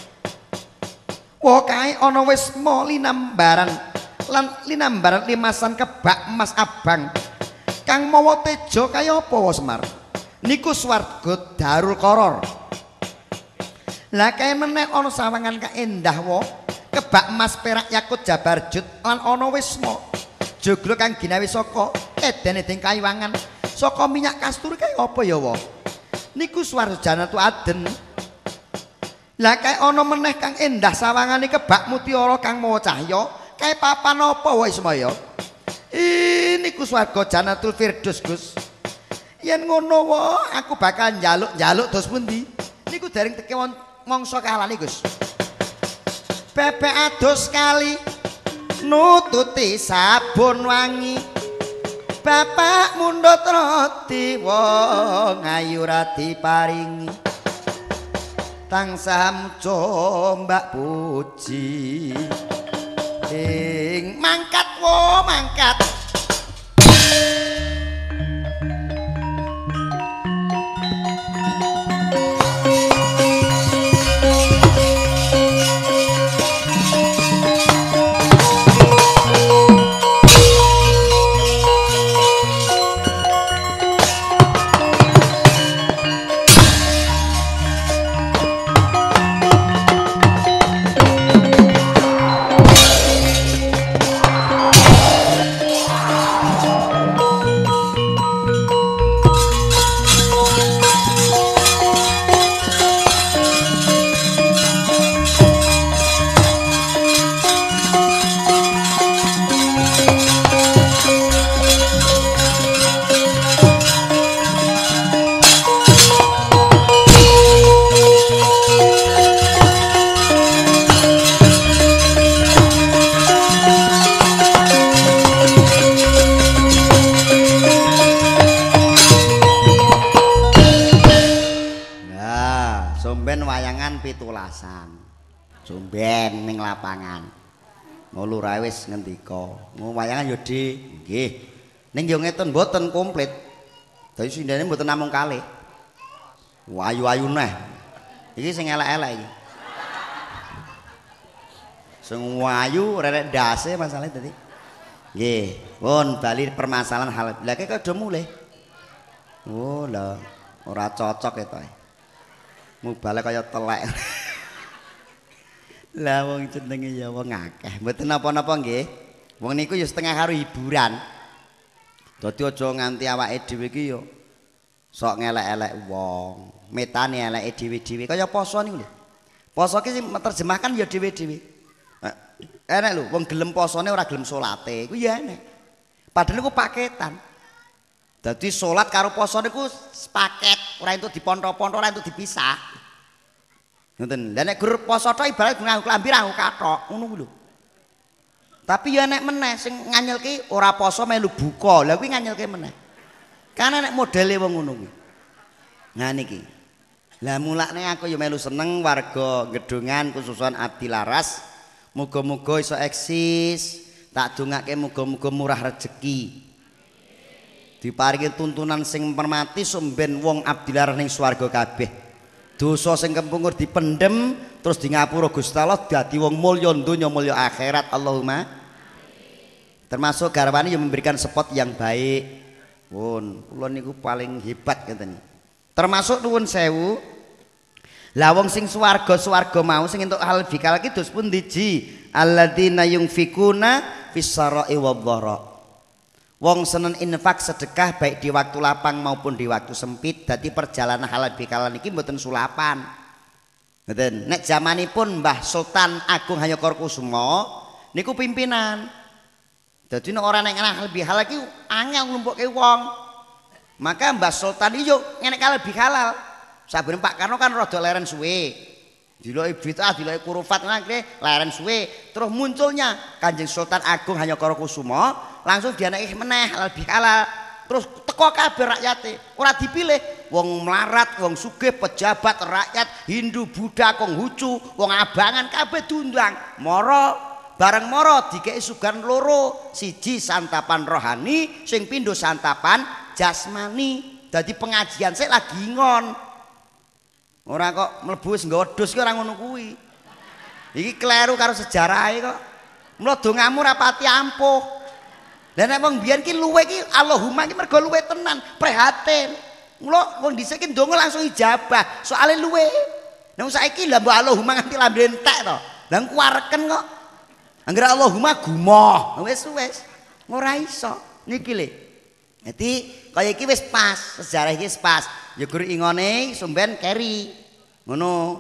S1: Wah kae ana wisma linambaran lan linambaran limasan kebak emas abang kang mawa teja kaya apa wa Semar? Niku swarga Darul Qoror. Lah kae meneh ana sawangan kang endah wa kebak emas perak yakut Jabarjut lan ana wisma joglo kang ginawi saka eden-eden kayiwangan saka minyak kasturi kaya apa ya wa? Niku swarga Janatu Aden. Lah kae ana meneh kang endah sawangane kebak mutiara kang mawa cahya kae papan apa wae semaya? Niku swarga Janatul Firdaus Gus. Yen ngono wa aku bakal njaluk-njaluk dos pundi? Niku dereng teke mangsa kalane Gus. Bebek adus kali nututi sabun wangi bapak mundhut roti wong ayu radi paringi tansah muja mbak puji ing mangkat wo mangkat. Sumben ning lapangan. Ngono ra wis ngendika. Ngo wayangan yo Di, nggih. Ning yo ngeten mboten komplit. Dadi sindene mboten namung kalih. Ayu-ayu neh. Iki sing elek-elek iki. Sing wayu rerek ndase masalahe tadi. Nggih, pun bali permasalahan hal. Lah kok do mulih. Oh, lah ora cocok eta. Mubale kaya telek. Lah wong jenenge ya wong akeh. Mboten napa-napa nggih. Wong niku ya setengah karo hiburan. Dadi aja nganti awake dhewe iki ya sok ngelek-elek wong. Metane eleke dhewe-dhewe kaya poso niku lho. Poso ki terjemahkan ya dhewe-dhewe. Enek lho wong gelem posone ora gelem salate. Iku ya enek. Padahal iku paketan. Dadi salat karo poso niku sepaket, ora entuk diponto-ponto, ora entuk dipisah. Ngoten. Lah nek gur poso tok ibarat nganggo klambi ra kathok, ngono kuwi lho. Tapi ya nek meneh sing nganyelke ora poso melu buka. Lah kuwi nganyelke meneh. Kan nek modele wong ngono kuwi. Nah niki. Lah mulane aku ya melu seneng warga Gedungan khususan Abdi Laras. Muga-muga iso eksis. Tak dongake muga-muga murah rezeki. Diparingi tuntunan sing permati sumben wong Abdi Laras ning swarga kabeh. Dosa sing kempungur dipendem terus di ngapura Gusti Allah dadi wong mulya donya mulya akhirat Allahumma. Termasuk garwane yang memberikan spot yang baik. Pun kula niku paling hebat ngeten. Termasuk nuwun sewu. Lah wong sing swarga-swarga mau sing entuk hal bikal iki dos pun diji alladzina yunfikuna fis-sarai wadh-dharra. Wong senen infak sedekah baik di waktu lapang maupun di waktu sempit. Dadi perjalanan halal bikalan iki mboten sulapan. Ngoten. Nek zamanipun Mbah Sultan Agung Hayakarakusuma niku pimpinan. Dadi nek ora nek halal bihalal iki angel nglumpukke wong. Maka Mbah Sultan iki yo ngenek halal bihalal. Saben Pak Karno kan rada leren suwe. Diloki bid'ah, diloki kurufat nangke leren suwe. Terus munculnya Kanjeng Sultan Agung Hayakarakusuma langsung dianaki meneh lebih halal. Terus teko kabeh rakyate, ora dipilih wong melarat, wong sugih, pejabat, rakyat, Hindu, Buddha, Konghucu, wong abangan kabeh diundang. Mara bareng mara dikeki sugan loro, siji santapan rohani, sing pindho santapan jasmani. Dadi pengajian sik lagi ngon. Ora kok mlebu wis nggawa dus ki ora ngono kuwi. Iki kleru karo sejarahe kok. Mula dongamu ora pati ampuh. Lah nek wong biyen ki luwe ki Allahumma ki mergo luwe tenan, prihatin. Mula wong dhisik ki ndonga langsung ijabah, soalé luwe. Nek saiki lha mbok Allahumma nganti lambe entek to. Lah kuwareken kok. Anggere Allahumma gumoh. Wis wis. Ora iso. Niki lho. Dadi kaya iki wis pas, sejarah iki wis pas. Ya guru ingone sumben keri. Ngono.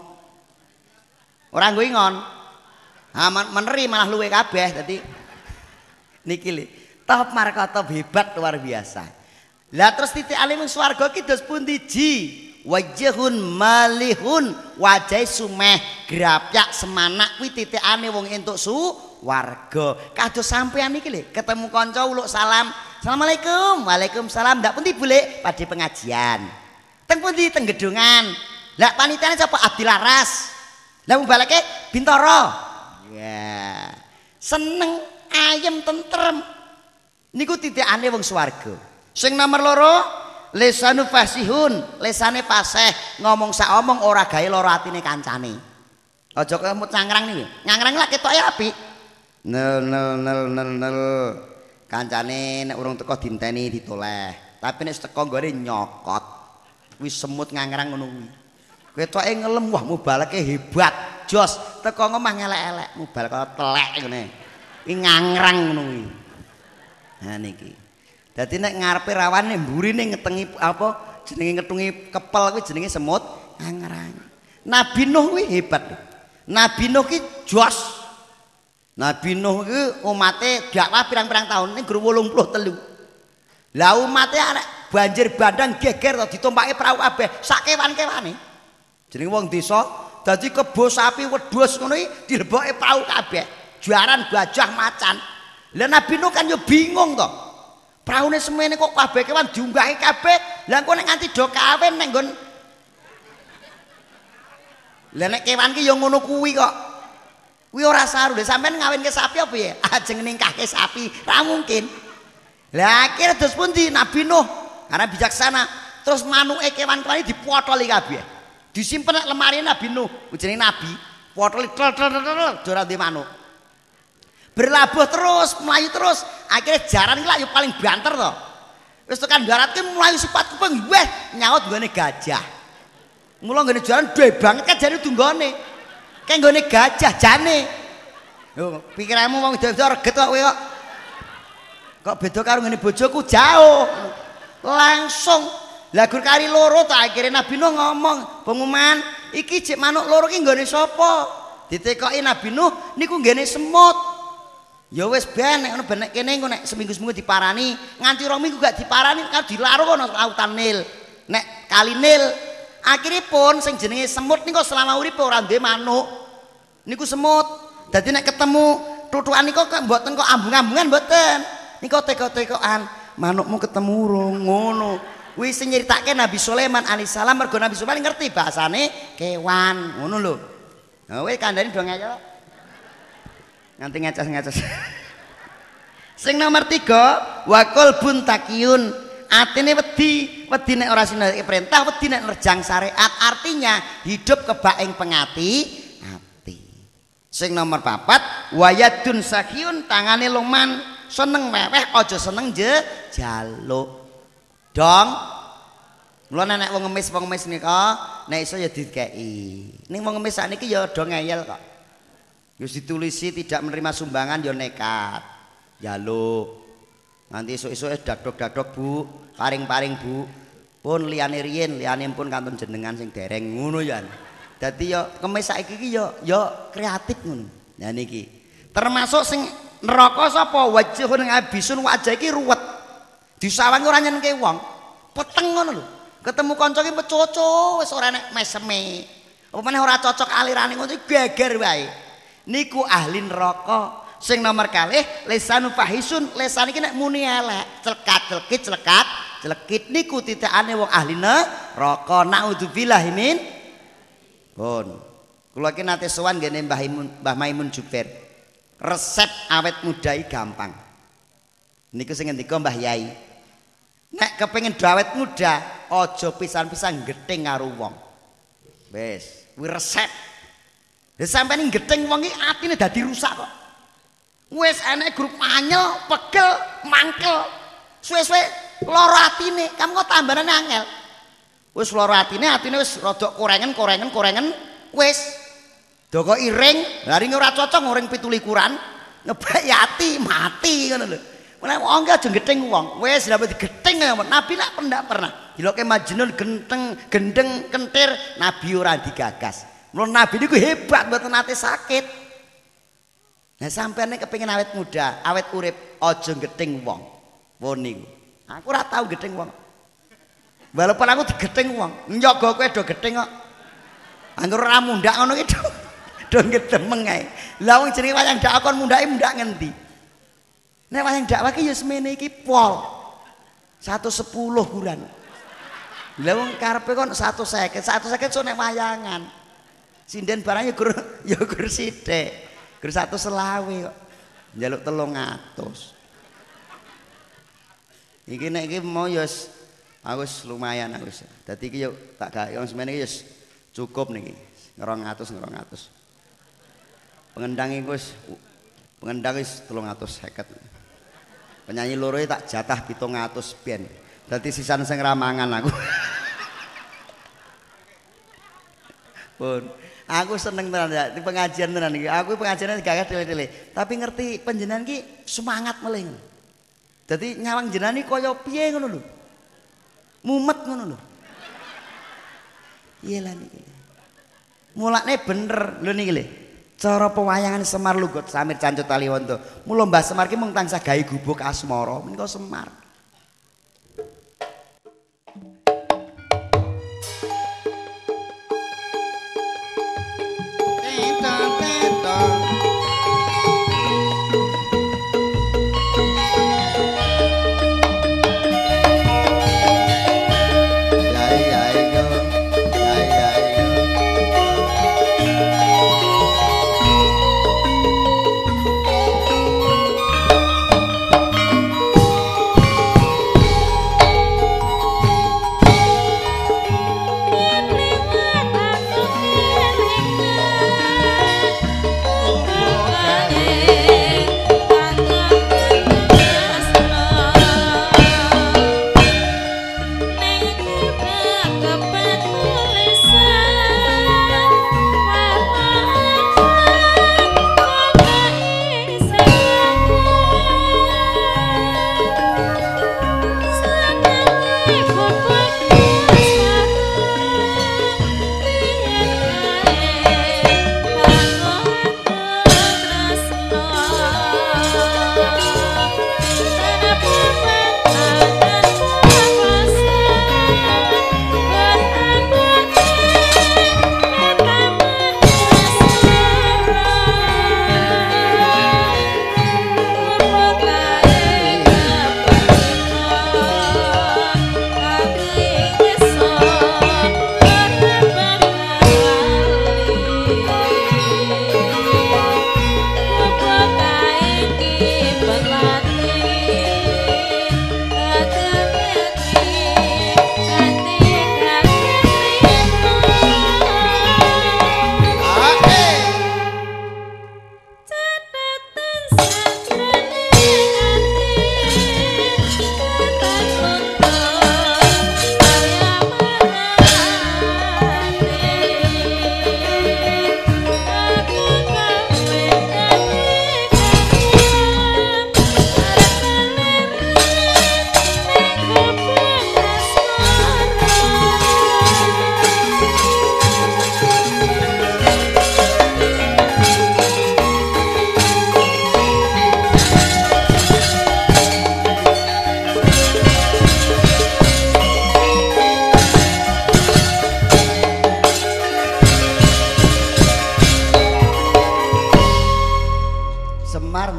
S1: Ora nggo ingon. Ha meneri malah luwe kabeh dadi niki lho. Top markotop hebat luar biasa. Lah terus titik alim swarga ki dos pundi ji? Wajhun malihun, wajah sumeh grapyak semanak kuwi titikane wong entuk su warga. Kados sampean iki lho, ketemu kanca uluk salam. Assalamualaikum. Waalaikumsalam. Ndak pundi boleh pada pengajian. Teng pundi teng Gedungan. Lah panitiane sapa Abdi Laras. Lah mubalake Bintoro. Ya. Seneng ayem tentrem. Niku titikane wong swarga. Sing nomor loro lesanu fasihun, lesane fasih, ngomong sak omong ora gawe lara atine kancane. Aja kemut cangkrang niku. Ngangrang lak ketoke apik. Nel nel nel nel nel. Kancane nek urung teko dinteni ditoleh. Tapi nek teko nggone nyokot. Wis semut ngangrang ngono kuwi. Ketoke ngelem wah mubalake hebat. Jos teko ngomah ngelek-elek, mubal kaya telek ngene. Iki ngangrang ngono kuwi. Nah niki. Dadi nek ngarepe rawane mburine ngetengi apa jenenge ngetungi kepel kuwi jenenge semut ngangrang. Nabi Nuh kuwi hebat lho. Nabi Nuh ki jos. Nabi Nuh ki umate dakwah pirang-pirang tahun ning guru wolung puluh telu. Lah umate arek banjir bandang geger to ditumpake perahu kabeh sak kewan-kewane. Jenenge wong desa dadi kebo sapi wedhus ngono iki dileboke perahu kabeh. Juaran gajah macan. Lah Nabi Nuh kan yo bingung to. Praune semene kok kabeh kewan diunggahi kabeh. Lah engko nek nganti do kawin nek nggon. Lah nek kewan ki yo ngono kuwi kok. Kuwi ora saru. Lah sampean ngawinke sapi apa ya? Ajeng ningkahke sapi. Ra mungkin. Lah akhire terus pundi Nabi Nuh karena bijaksana terus manuke kewan-kewan dipotoli kabeh. Disimpen nang lemari Nabi Nuh, jenenge Nabi, potol tel tel tel ora ndek manuk. Berlabuh terus, melayu terus, akhirnya jaran iki lak yo paling banter to. Wis tekan darat ki mlayu sipat kuping weh nyaut nggone gajah. Mula nggone jaran dhewe banget kan jane tunggone. Kayak nggone gajah jane. Yo pikiranmu wong dhewe reget kok kowe kok. Kok beda karo ngene bojoku jauh. Langsung lah gur kari loro ta akhirnya Nabi Nuh ngomong, pengumuman iki jek manuk loro ki nggone sapa? Ditekoki Nabi Nuh niku nggene semut. Ya wis ben nek ngono ben nek kene engko nek seminggu-seminggu diparani, nganti rong minggu gak diparani kan dilaruh ana lautan Nil. Nek kali Nil akhiripun sing jenenge semut niku selama uripe ora duwe manuk. Niku semut. Dadi nek ketemu tutukan niku kok mboten kok ambung-ambungan mboten. Niku teko-tekokan manukmu ketemu urung ngono. Wis sing nyeritake Nabi Sulaiman alaihissalam mergo Nabi Sulaiman ngerti bahasane kewan ngono lho. Nah kowe kandhani do ngeyel. Nganti ngecas-ngecas. Sing nomor tiga wakul bun takiyun atine wedi, wedi nek ora sinake perintah, wedi nek nerjang syariat, artinya hidup kebak ing pengati ati. Sing nomor papat wayadun sakiyun tangane luman, seneng meweh aja seneng je jaluk. Dong. Mula nek wong ngemis wong ngemis nika nek iso ya dikeki. Ning wong ngemis sakniki ya do ngeyel kok. Ya ditulisi tidak menerima sumbangan ya nekat. Jaluk. Nanti esuk-esuk dadok-dadok Bu, paring-paring Bu. Pun liyane riyin, liyane pun kantun jenengan sing dereng ngono ya. Dadi ya kemis saiki iki ya ya kreatif ngono. Nah niki. Termasuk sing neraka sapa? Wajhun abisun wajah iki ruwet. Disawangi ora nyenengke wong. Peteng ngono lho. Ketemu kanca iki mecoco wis ora nek meseme. Apa meneh ora cocok alirane ngono geger wae. Niku ahli neraka. Sing nomor kalih lesanu fahisun, lesan iki nek muni elek, clekat-clekit, clekat, clekit niku titikane wong ahli neraka. Naudzubillah min. Pun. Kula iki nate sowan ngene Mbah Imun, Mbah Maimun Jubair. Resep awet muda iki gampang. Niku sing ngendika Mbah Yai. Nek kepengin awet muda, aja pisan-pisan gething karo wong. Wis, kuwi resep. Lah sampeyan gething wong iki atine dadi rusak kok. Wis enek grup anyel, pegel, mangkel. Suwe-suwe lara atine, kamu kok tambane angel. Wis lara atine, atine wis rada korengen, korengen, wis. Doko iring, laringe ora cocok ngoring pitulikuran, ngebak ati mati ngono lho. Mulai wong aja gething wong. Wis lha digething Nabi nak pendak pernah. Diloke Majnun genteng, gendeng, kentir, Nabi ora digagas. Mula Nabi niku hebat mboten nate sakit. Nah sampeyan nek kepengin awet muda, awet urip aja gething wong. Pun niku. Aku ora tau gething wong. Walaupun aku digething wong, njaga kowe do gething kok. Angger ora mundak ngono iki do, do ngedemeng ae. Lah wong jenenge wayang dakwah kon mundake mundak ngendi? Nek wayang dakwah iki ya semene iki pol. seratus sepuluh bulan. Lah wong karepe kon seratus seket, seratus seket so nek wayangan. Sinden barang ya gur ya gur sithik. Gur seratus selawe kok. Njaluk telung atus. Iki nek iki mau ya aku wis lumayan aku wis. Dadi iki yo tak gawe wong semene iki wis cukup niki. ngerong atus ngerong atus. Pengendang iki wis pengendang wis telung atus seket. Penyanyi loro tak jatah pitung atus ben. Dadi sisan sing ramangan aku. Pun aku seneng tenan ya di pengajian tenan iki. Aku pengajiane gagah tele-tele, tapi ngerti panjenengan iki semangat meling. Dadi nyawang jenengan iki kaya piye ngono lho. Mumet ngono lho. Iya lah niki. Mulane bener lho niki lho. Cara pewayangan Semar Lugot Samir Cancut Taliwondo. Mula Mbah Semar ki mung tansah gawe gubuk asmara menika Semar.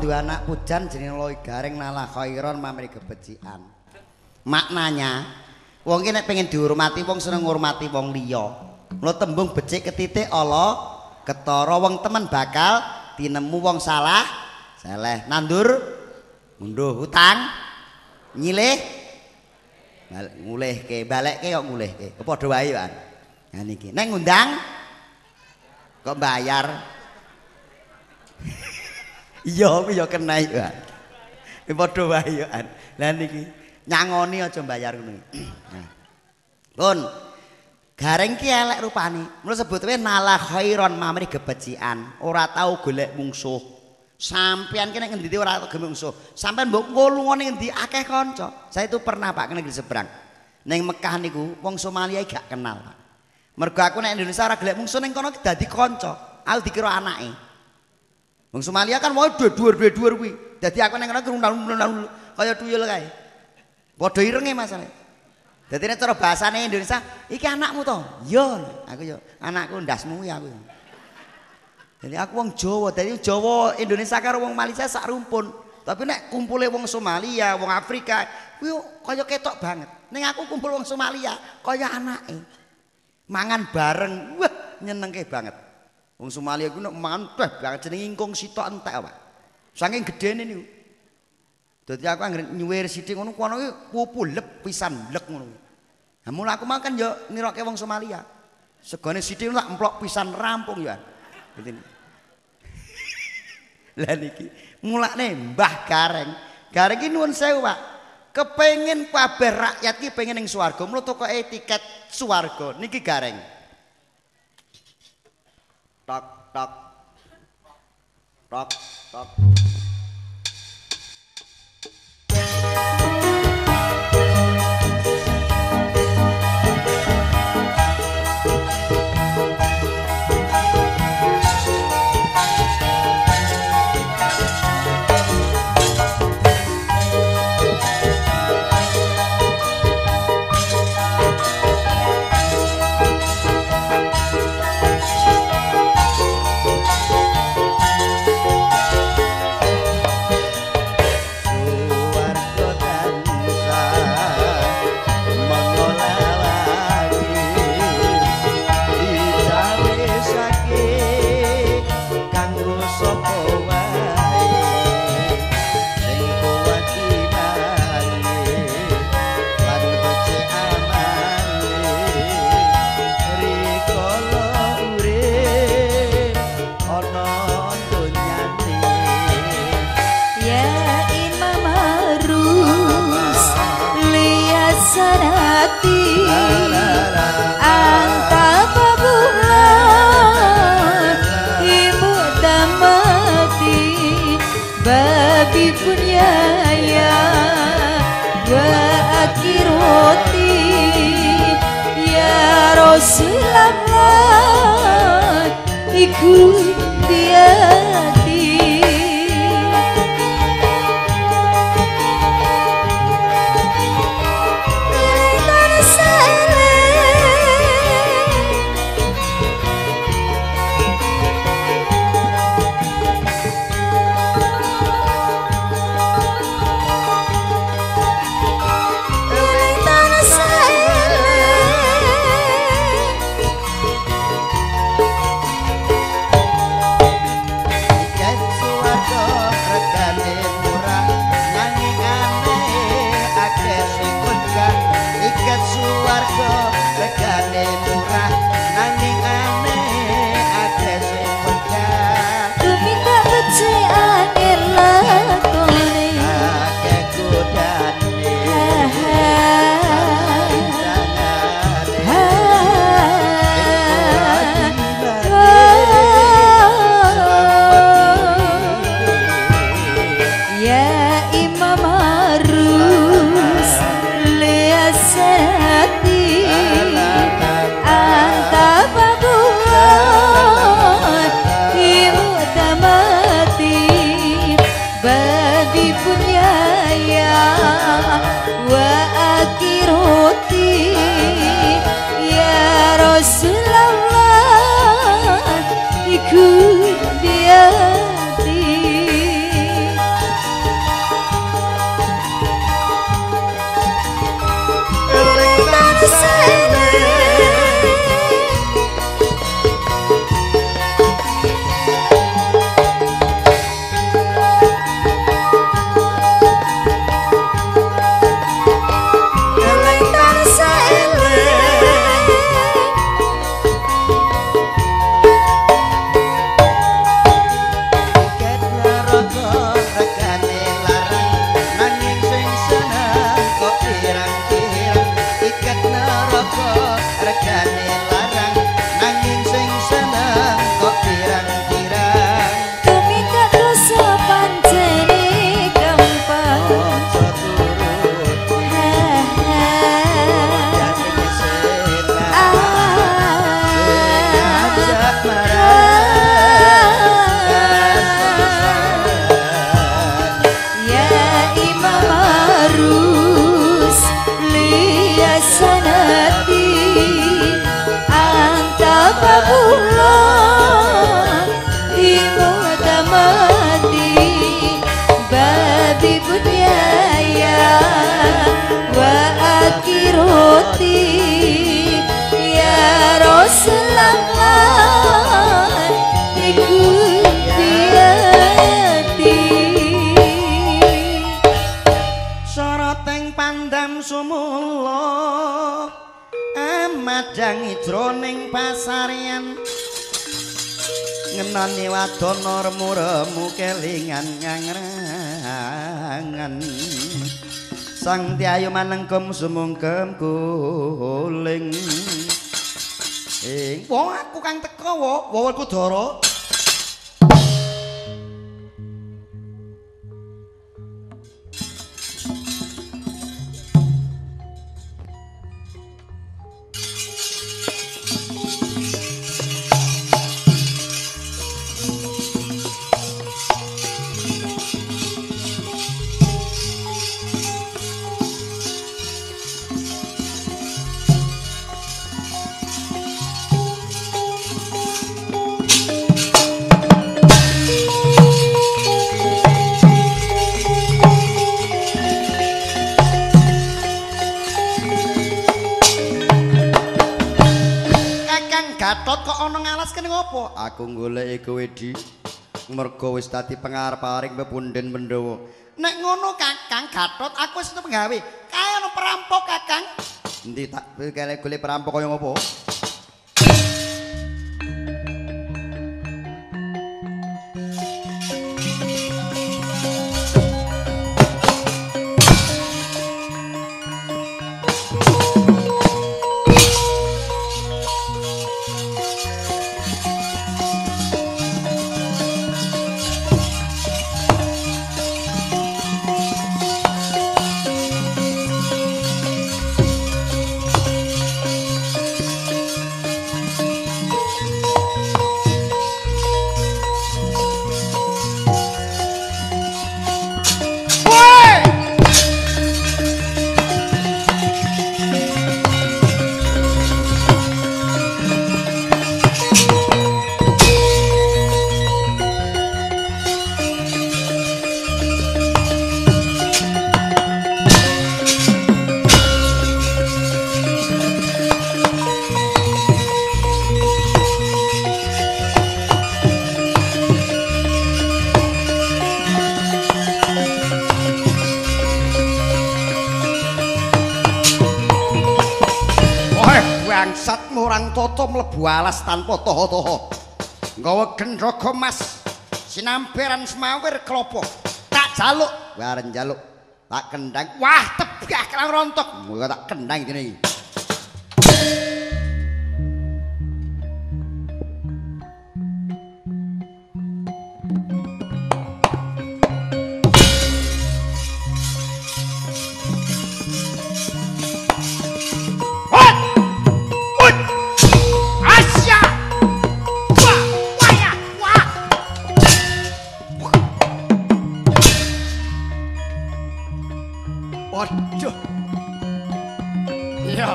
S1: duwe anak pujan jenenge Loi Gareng nala khairon mamri kebecikan. Maknanya wong ki nek pengen dihormati wong seneng ngurmati wong liya. Lo tembung becik ketitik Allah ketara wong temen bakal tinemu wong salah saleh nandur munduh hutang nyilih ngulihke balekke kok ngulihke padha wae kan. Nah niki nek ngundang kok bayar. Iya aku ya kena iki kan. Padha wae kan. Lah niki nyangoni aja bayar ngono. Nah. Pun Gareng ki elek rupane. Mula sebutwe nala khairon mamri gebecikan, ora tau golek mungsuh. Sampean ki nek ngendi ora tau golek mungsuh. Sampean mbok ngolungone ngendi akeh kanca. Saya itu pernah Pak kene di seberang. Ning Mekah niku wong Somalia gak kenal, Pak. Mergo aku nek Indonesia ora golek mungsuh ning kono dadi kanca. Aku dikira anake. Wong Somalia kan wae dhuwur-dhuwur kuwi. Dadi aku ning kono kerundal-kerundal kaya tuyul kae. Padha irenge masalahe. Dadi nek cara bahasane Indonesia, iki anakmu to? Iya, aku yo anakku ndasmu ya aku. Jadi aku wong Jawa, dadi Jawa Indonesia karo wong Malaysia sak rumpun. Tapi nek kumpule wong Somalia, wong Afrika, kuwi kaya ketok banget. Ning aku kumpul wong Somalia, kaya anake. Mangan bareng, wah nyenengke banget. Wong Somalia ku nek mangan teh banget jenenge ingkung sitok entek, Pak. Saking gedene niku. Dadi aku anggere nyuwir sithik ngono kono ki pupu lep pisan lek ngono. Lah mula aku makan yo niroke wong Somalia. Segone sithik tak emplok pisan rampung yo. Gitu. Lah niki mulane Mbah Gareng. Gareng ki nuwun sewu, Pak. Kepengin kabeh rakyat ki pengen ning swarga, mula tokoke tiket swarga niki Gareng. Tok tok. Tok tok.
S2: Selamat ikut hati Laitan
S1: ngenani wadana remu-remu kelingan ngangrangan sang tiayu manengkum sumungkem kuling ing wong aku kang teka wa Werkudara aku golek kowe di mergo wis dadi pengarep-arep pepunden Pandhawa. Nek ngono Kakang Gatot aku wis penggawe. Kae ana perampok Kakang. Endi tak golek golek perampok kaya ngopo? Mlebu alas tanpa toho-toho nggawa gendrogo mas sinamperan semawir klopo tak jaluk waren jaluk tak kendang wah tebah kelang rontok muga tak kendang dene iki Waduh. Iya.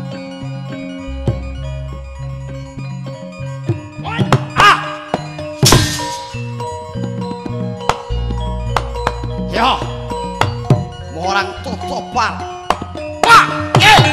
S1: Ah. Ya. Morang totopan. Wah, eh.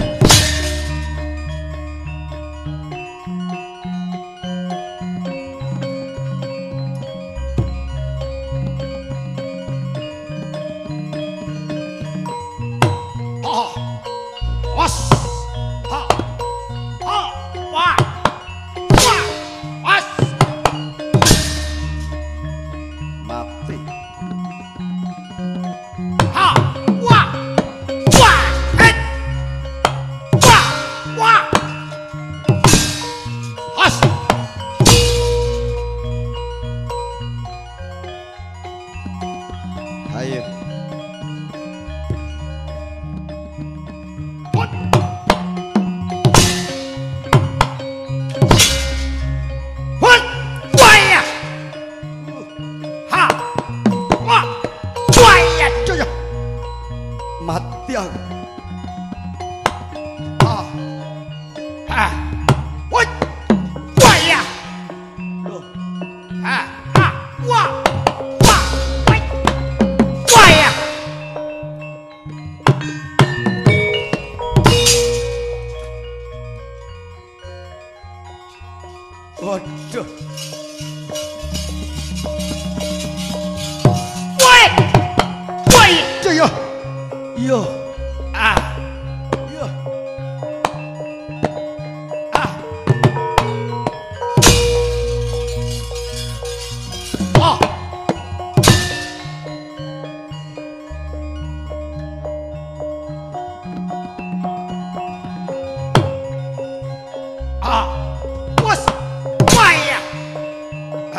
S1: Waduh. Woi. Woi, yo. Yo. Ah. Yo. Ah.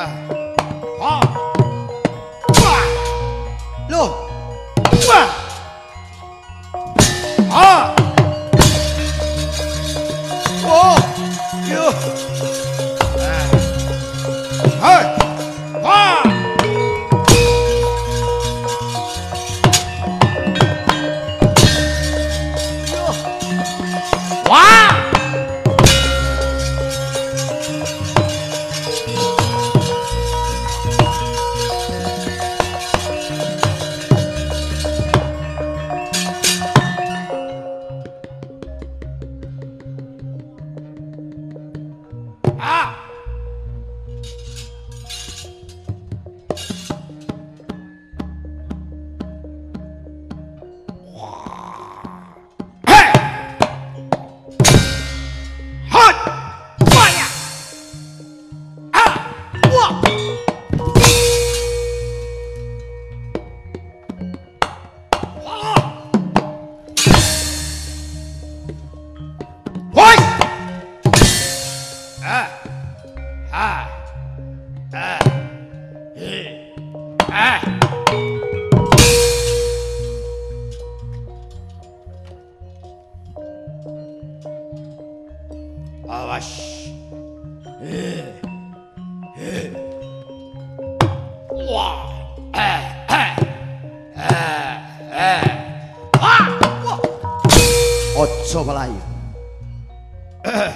S1: Ha. Wah. Loh. Wah. Ha. Oh. Yo. Hai. Wah. Wah! Ah! Hey! Hot! Fire! Ah! Wah! Ah! Hoi! Ah! Ah! Ah! Eh! Ah! Awas. Eh. Eh. Wah. Eh. Eh. Eh. Eh. Ah. Wah. Ojo melayu. Eh.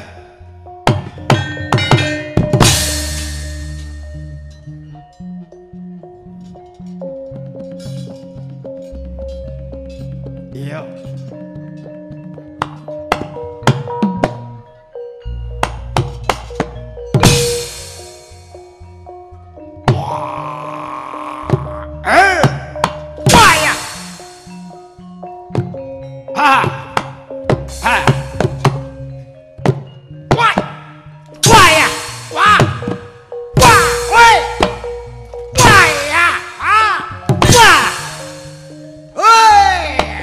S1: Iya. Eh, fire! Ha! Ha! What? Fire! Wah! Wah! Oi! Fire! Ha! Wah! Oi!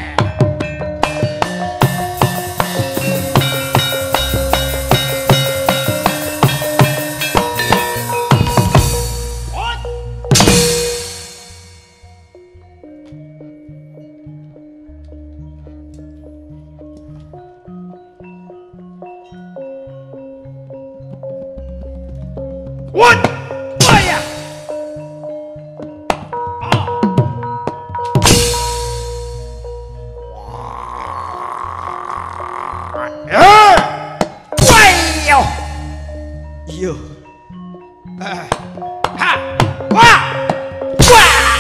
S1: What? What? Fire! Ah! Fire! Yo. Ah. Ha! Wah! Wah!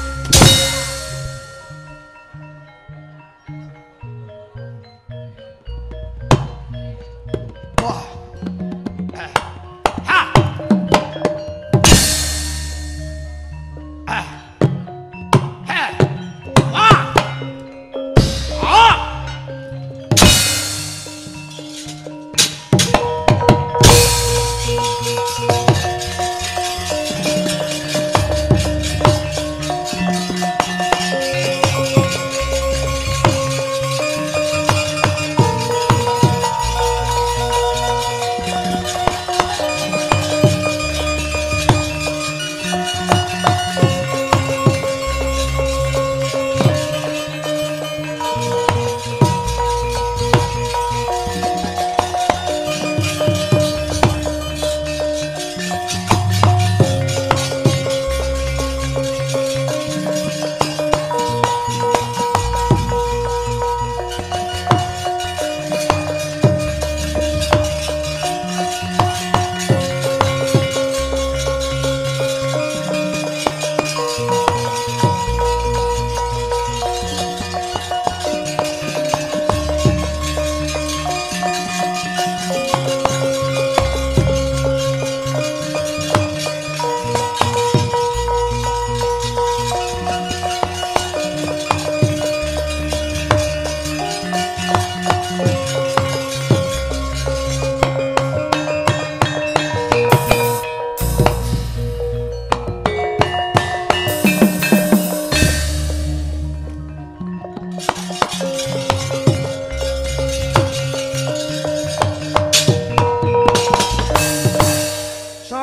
S1: Wah! Ah. Ha! Ah. Ha! Wah! Ah!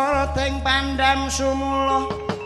S1: ting pandam sumula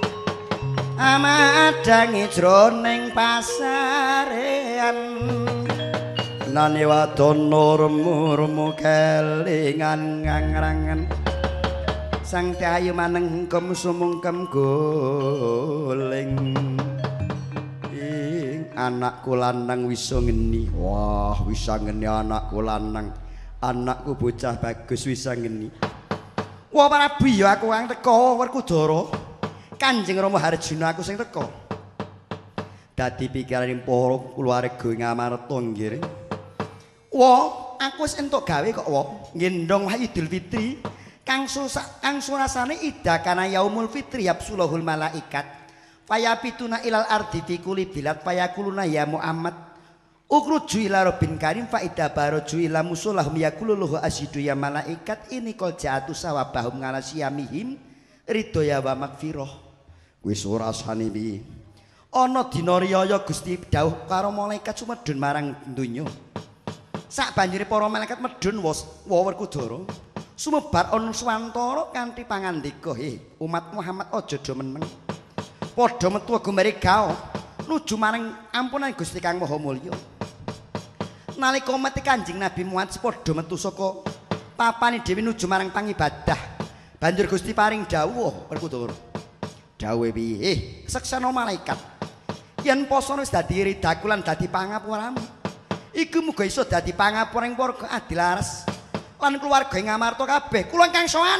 S1: amadangi jroning pasarean nani wadana remu-remu kelingan ngangrangan sang ayu manengkem sumungkem guling ing anakku lanang wisa ngeni wah wisa ngeni anakku lanang anakku bocah bagus wisa ngeni wah Prabu ya aku kang teka Werkudara Kanjeng Rama Harjuna aku sing teka dadi pikiraning para kulawarga Ngamarta nggih wah aku wis entuk gawe kok wah ngendong Idul Fitri kang susak kang surasane ida kana yaumul fitri yabsulahul malaikat fayapituna ilal ardi fi kulli bilad fayakuluna ya Muhammad ukruju ila rabbin karim fa idza baraju ila musallahum yaqululu asyidu ya malaikat ini kol ja'atu sawabahum ngala siyamihim ridaya wa magfirah wis surasane piye ana dina riyaya Gusti dawuh karo malaikat sumedhun marang donya sak banjure para malaikat medhun wa Werkudara sumebar ana swantara kanthi pangandika he umat Muhammad aja do meneng padha metu gumare gao nuju marang ampunan Gusti Kang Maha Mulya nalika mati Kanjeng Nabi Muhammad padha metu saka papane dhewe nuju marang pangibadah banjur Gusti paring dawuh Werkudara dawuhe piye seksana malaikat yen poso wis dadi ridaku lan dadi pangapuramu iku muga iso dadi pangapuring para adilares lan keluarga Ngamarta kabeh kula ingkang sowan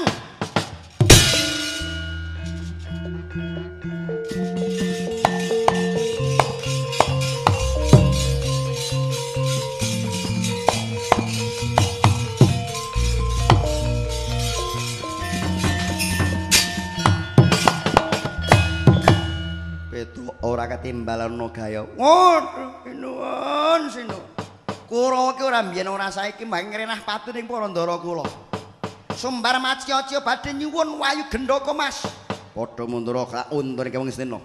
S1: petu ora ketimbalana gaya waduh sinuwun sinu Kurawa ki ora mbiyen ora saiki mbang ngrenah patu ning para ndara kula. Sumbar macia-cia badhe nyuwun wayu gendaka Mas. Padha mundura kak untur iki wong Istina.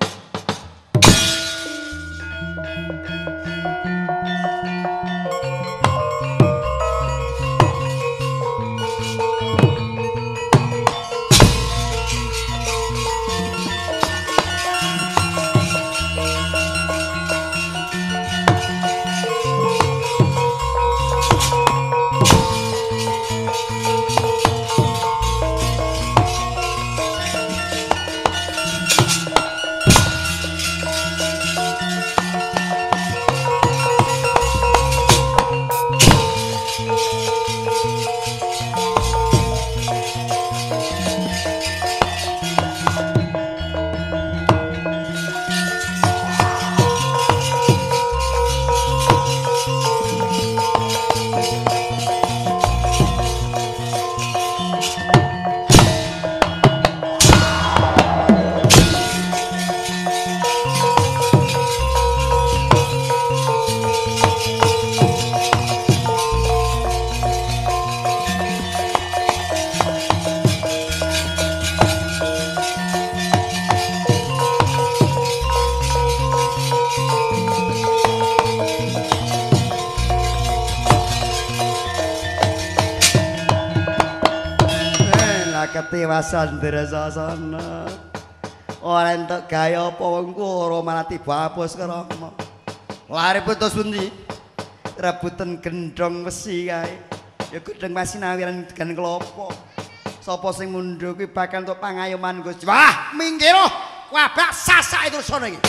S1: Ketewasan Dresasana ora entuk gaya apa wong karo malah tiba apus krama lare putus pundi rebutan gendong besi kae ya gedeng masinawiran dengan klopo sapa sing mundhu kuwi bakal entuk pangayoman Gusti wah minggir wabak sasak itu sono iki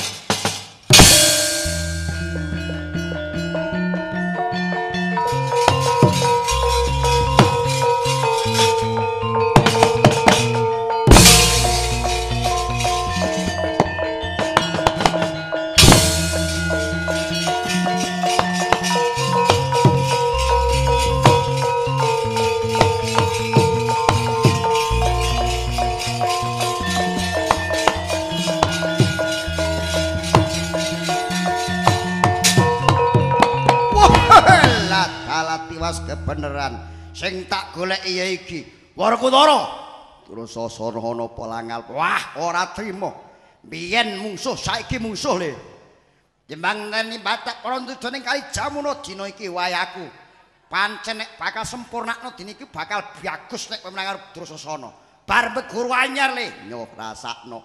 S1: kebenaran sing tak goleki ya iki Werkudara terus sasana napa langal wah ora trima biyen musuh saiki musuh le timbang neni batak para tujuan ning kali Jamuna dina iki wayaku pancen nek bakal sempurnakno dina iki bakal bagus nek kowe menang karo Drusasana bar guru anyar le nyoh rasakno.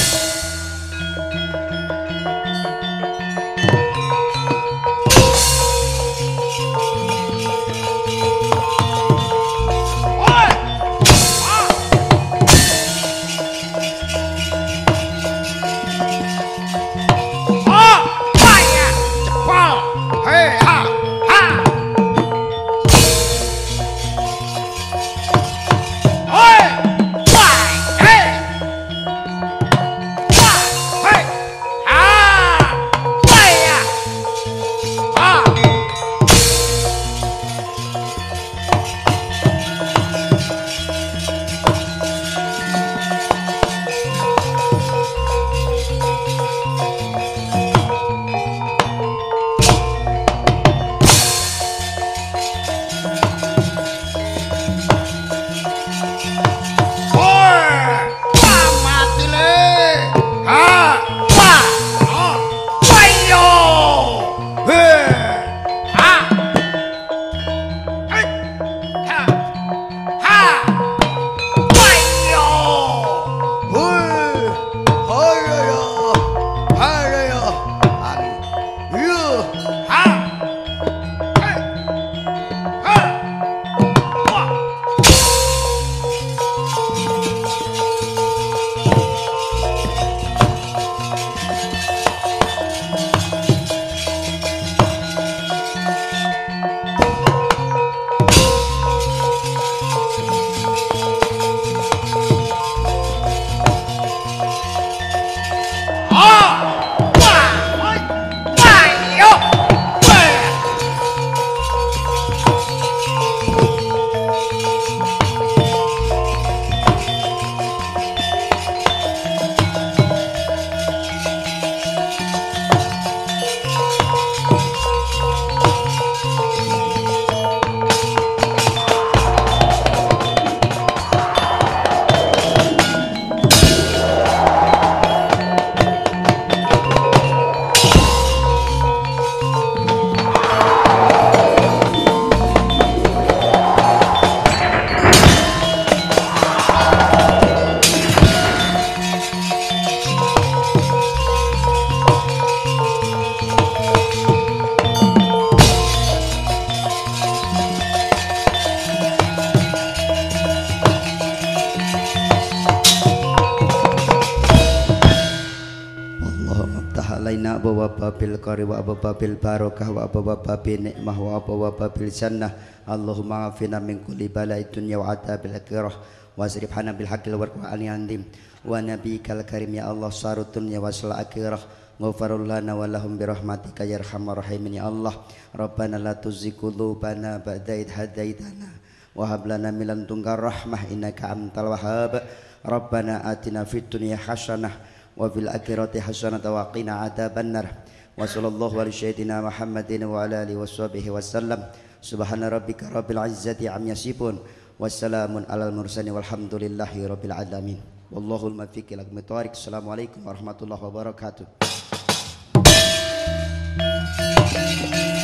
S1: Babil qari wa babil barakah wa babil nikmah wa babil jannah. Allahumma afina min kulli bala'i dunya wa adabil akhirah wasrif hana bil haqqil wa qur'ani andim wa nabiyikal karim ya Allah sarud dunya wa sal akhirah ghafarul lana wa lahum bi rahmatika ya arhamar rahimin ya Allah. Rabbana la tuzigh qulubana ba'da idh hadaitana wa hab lana min ladunka rahmah innaka antal wahhab. Rabbana atina fid dunya hasanah wa fil akhirati hasanah wa qina adzabannar. Wa sallallahu ala sayyidina Muhammadin wa ala alihi washabihi wasallam. Subhana rabbika rabbil izzati amma yasifun wassalamun alal mursalin walhamdulillahi rabbil alamin. Wallahul muwaffiq ila aqwamit thoriq. Assalamualaikum warahmatullahi wabarakatuh.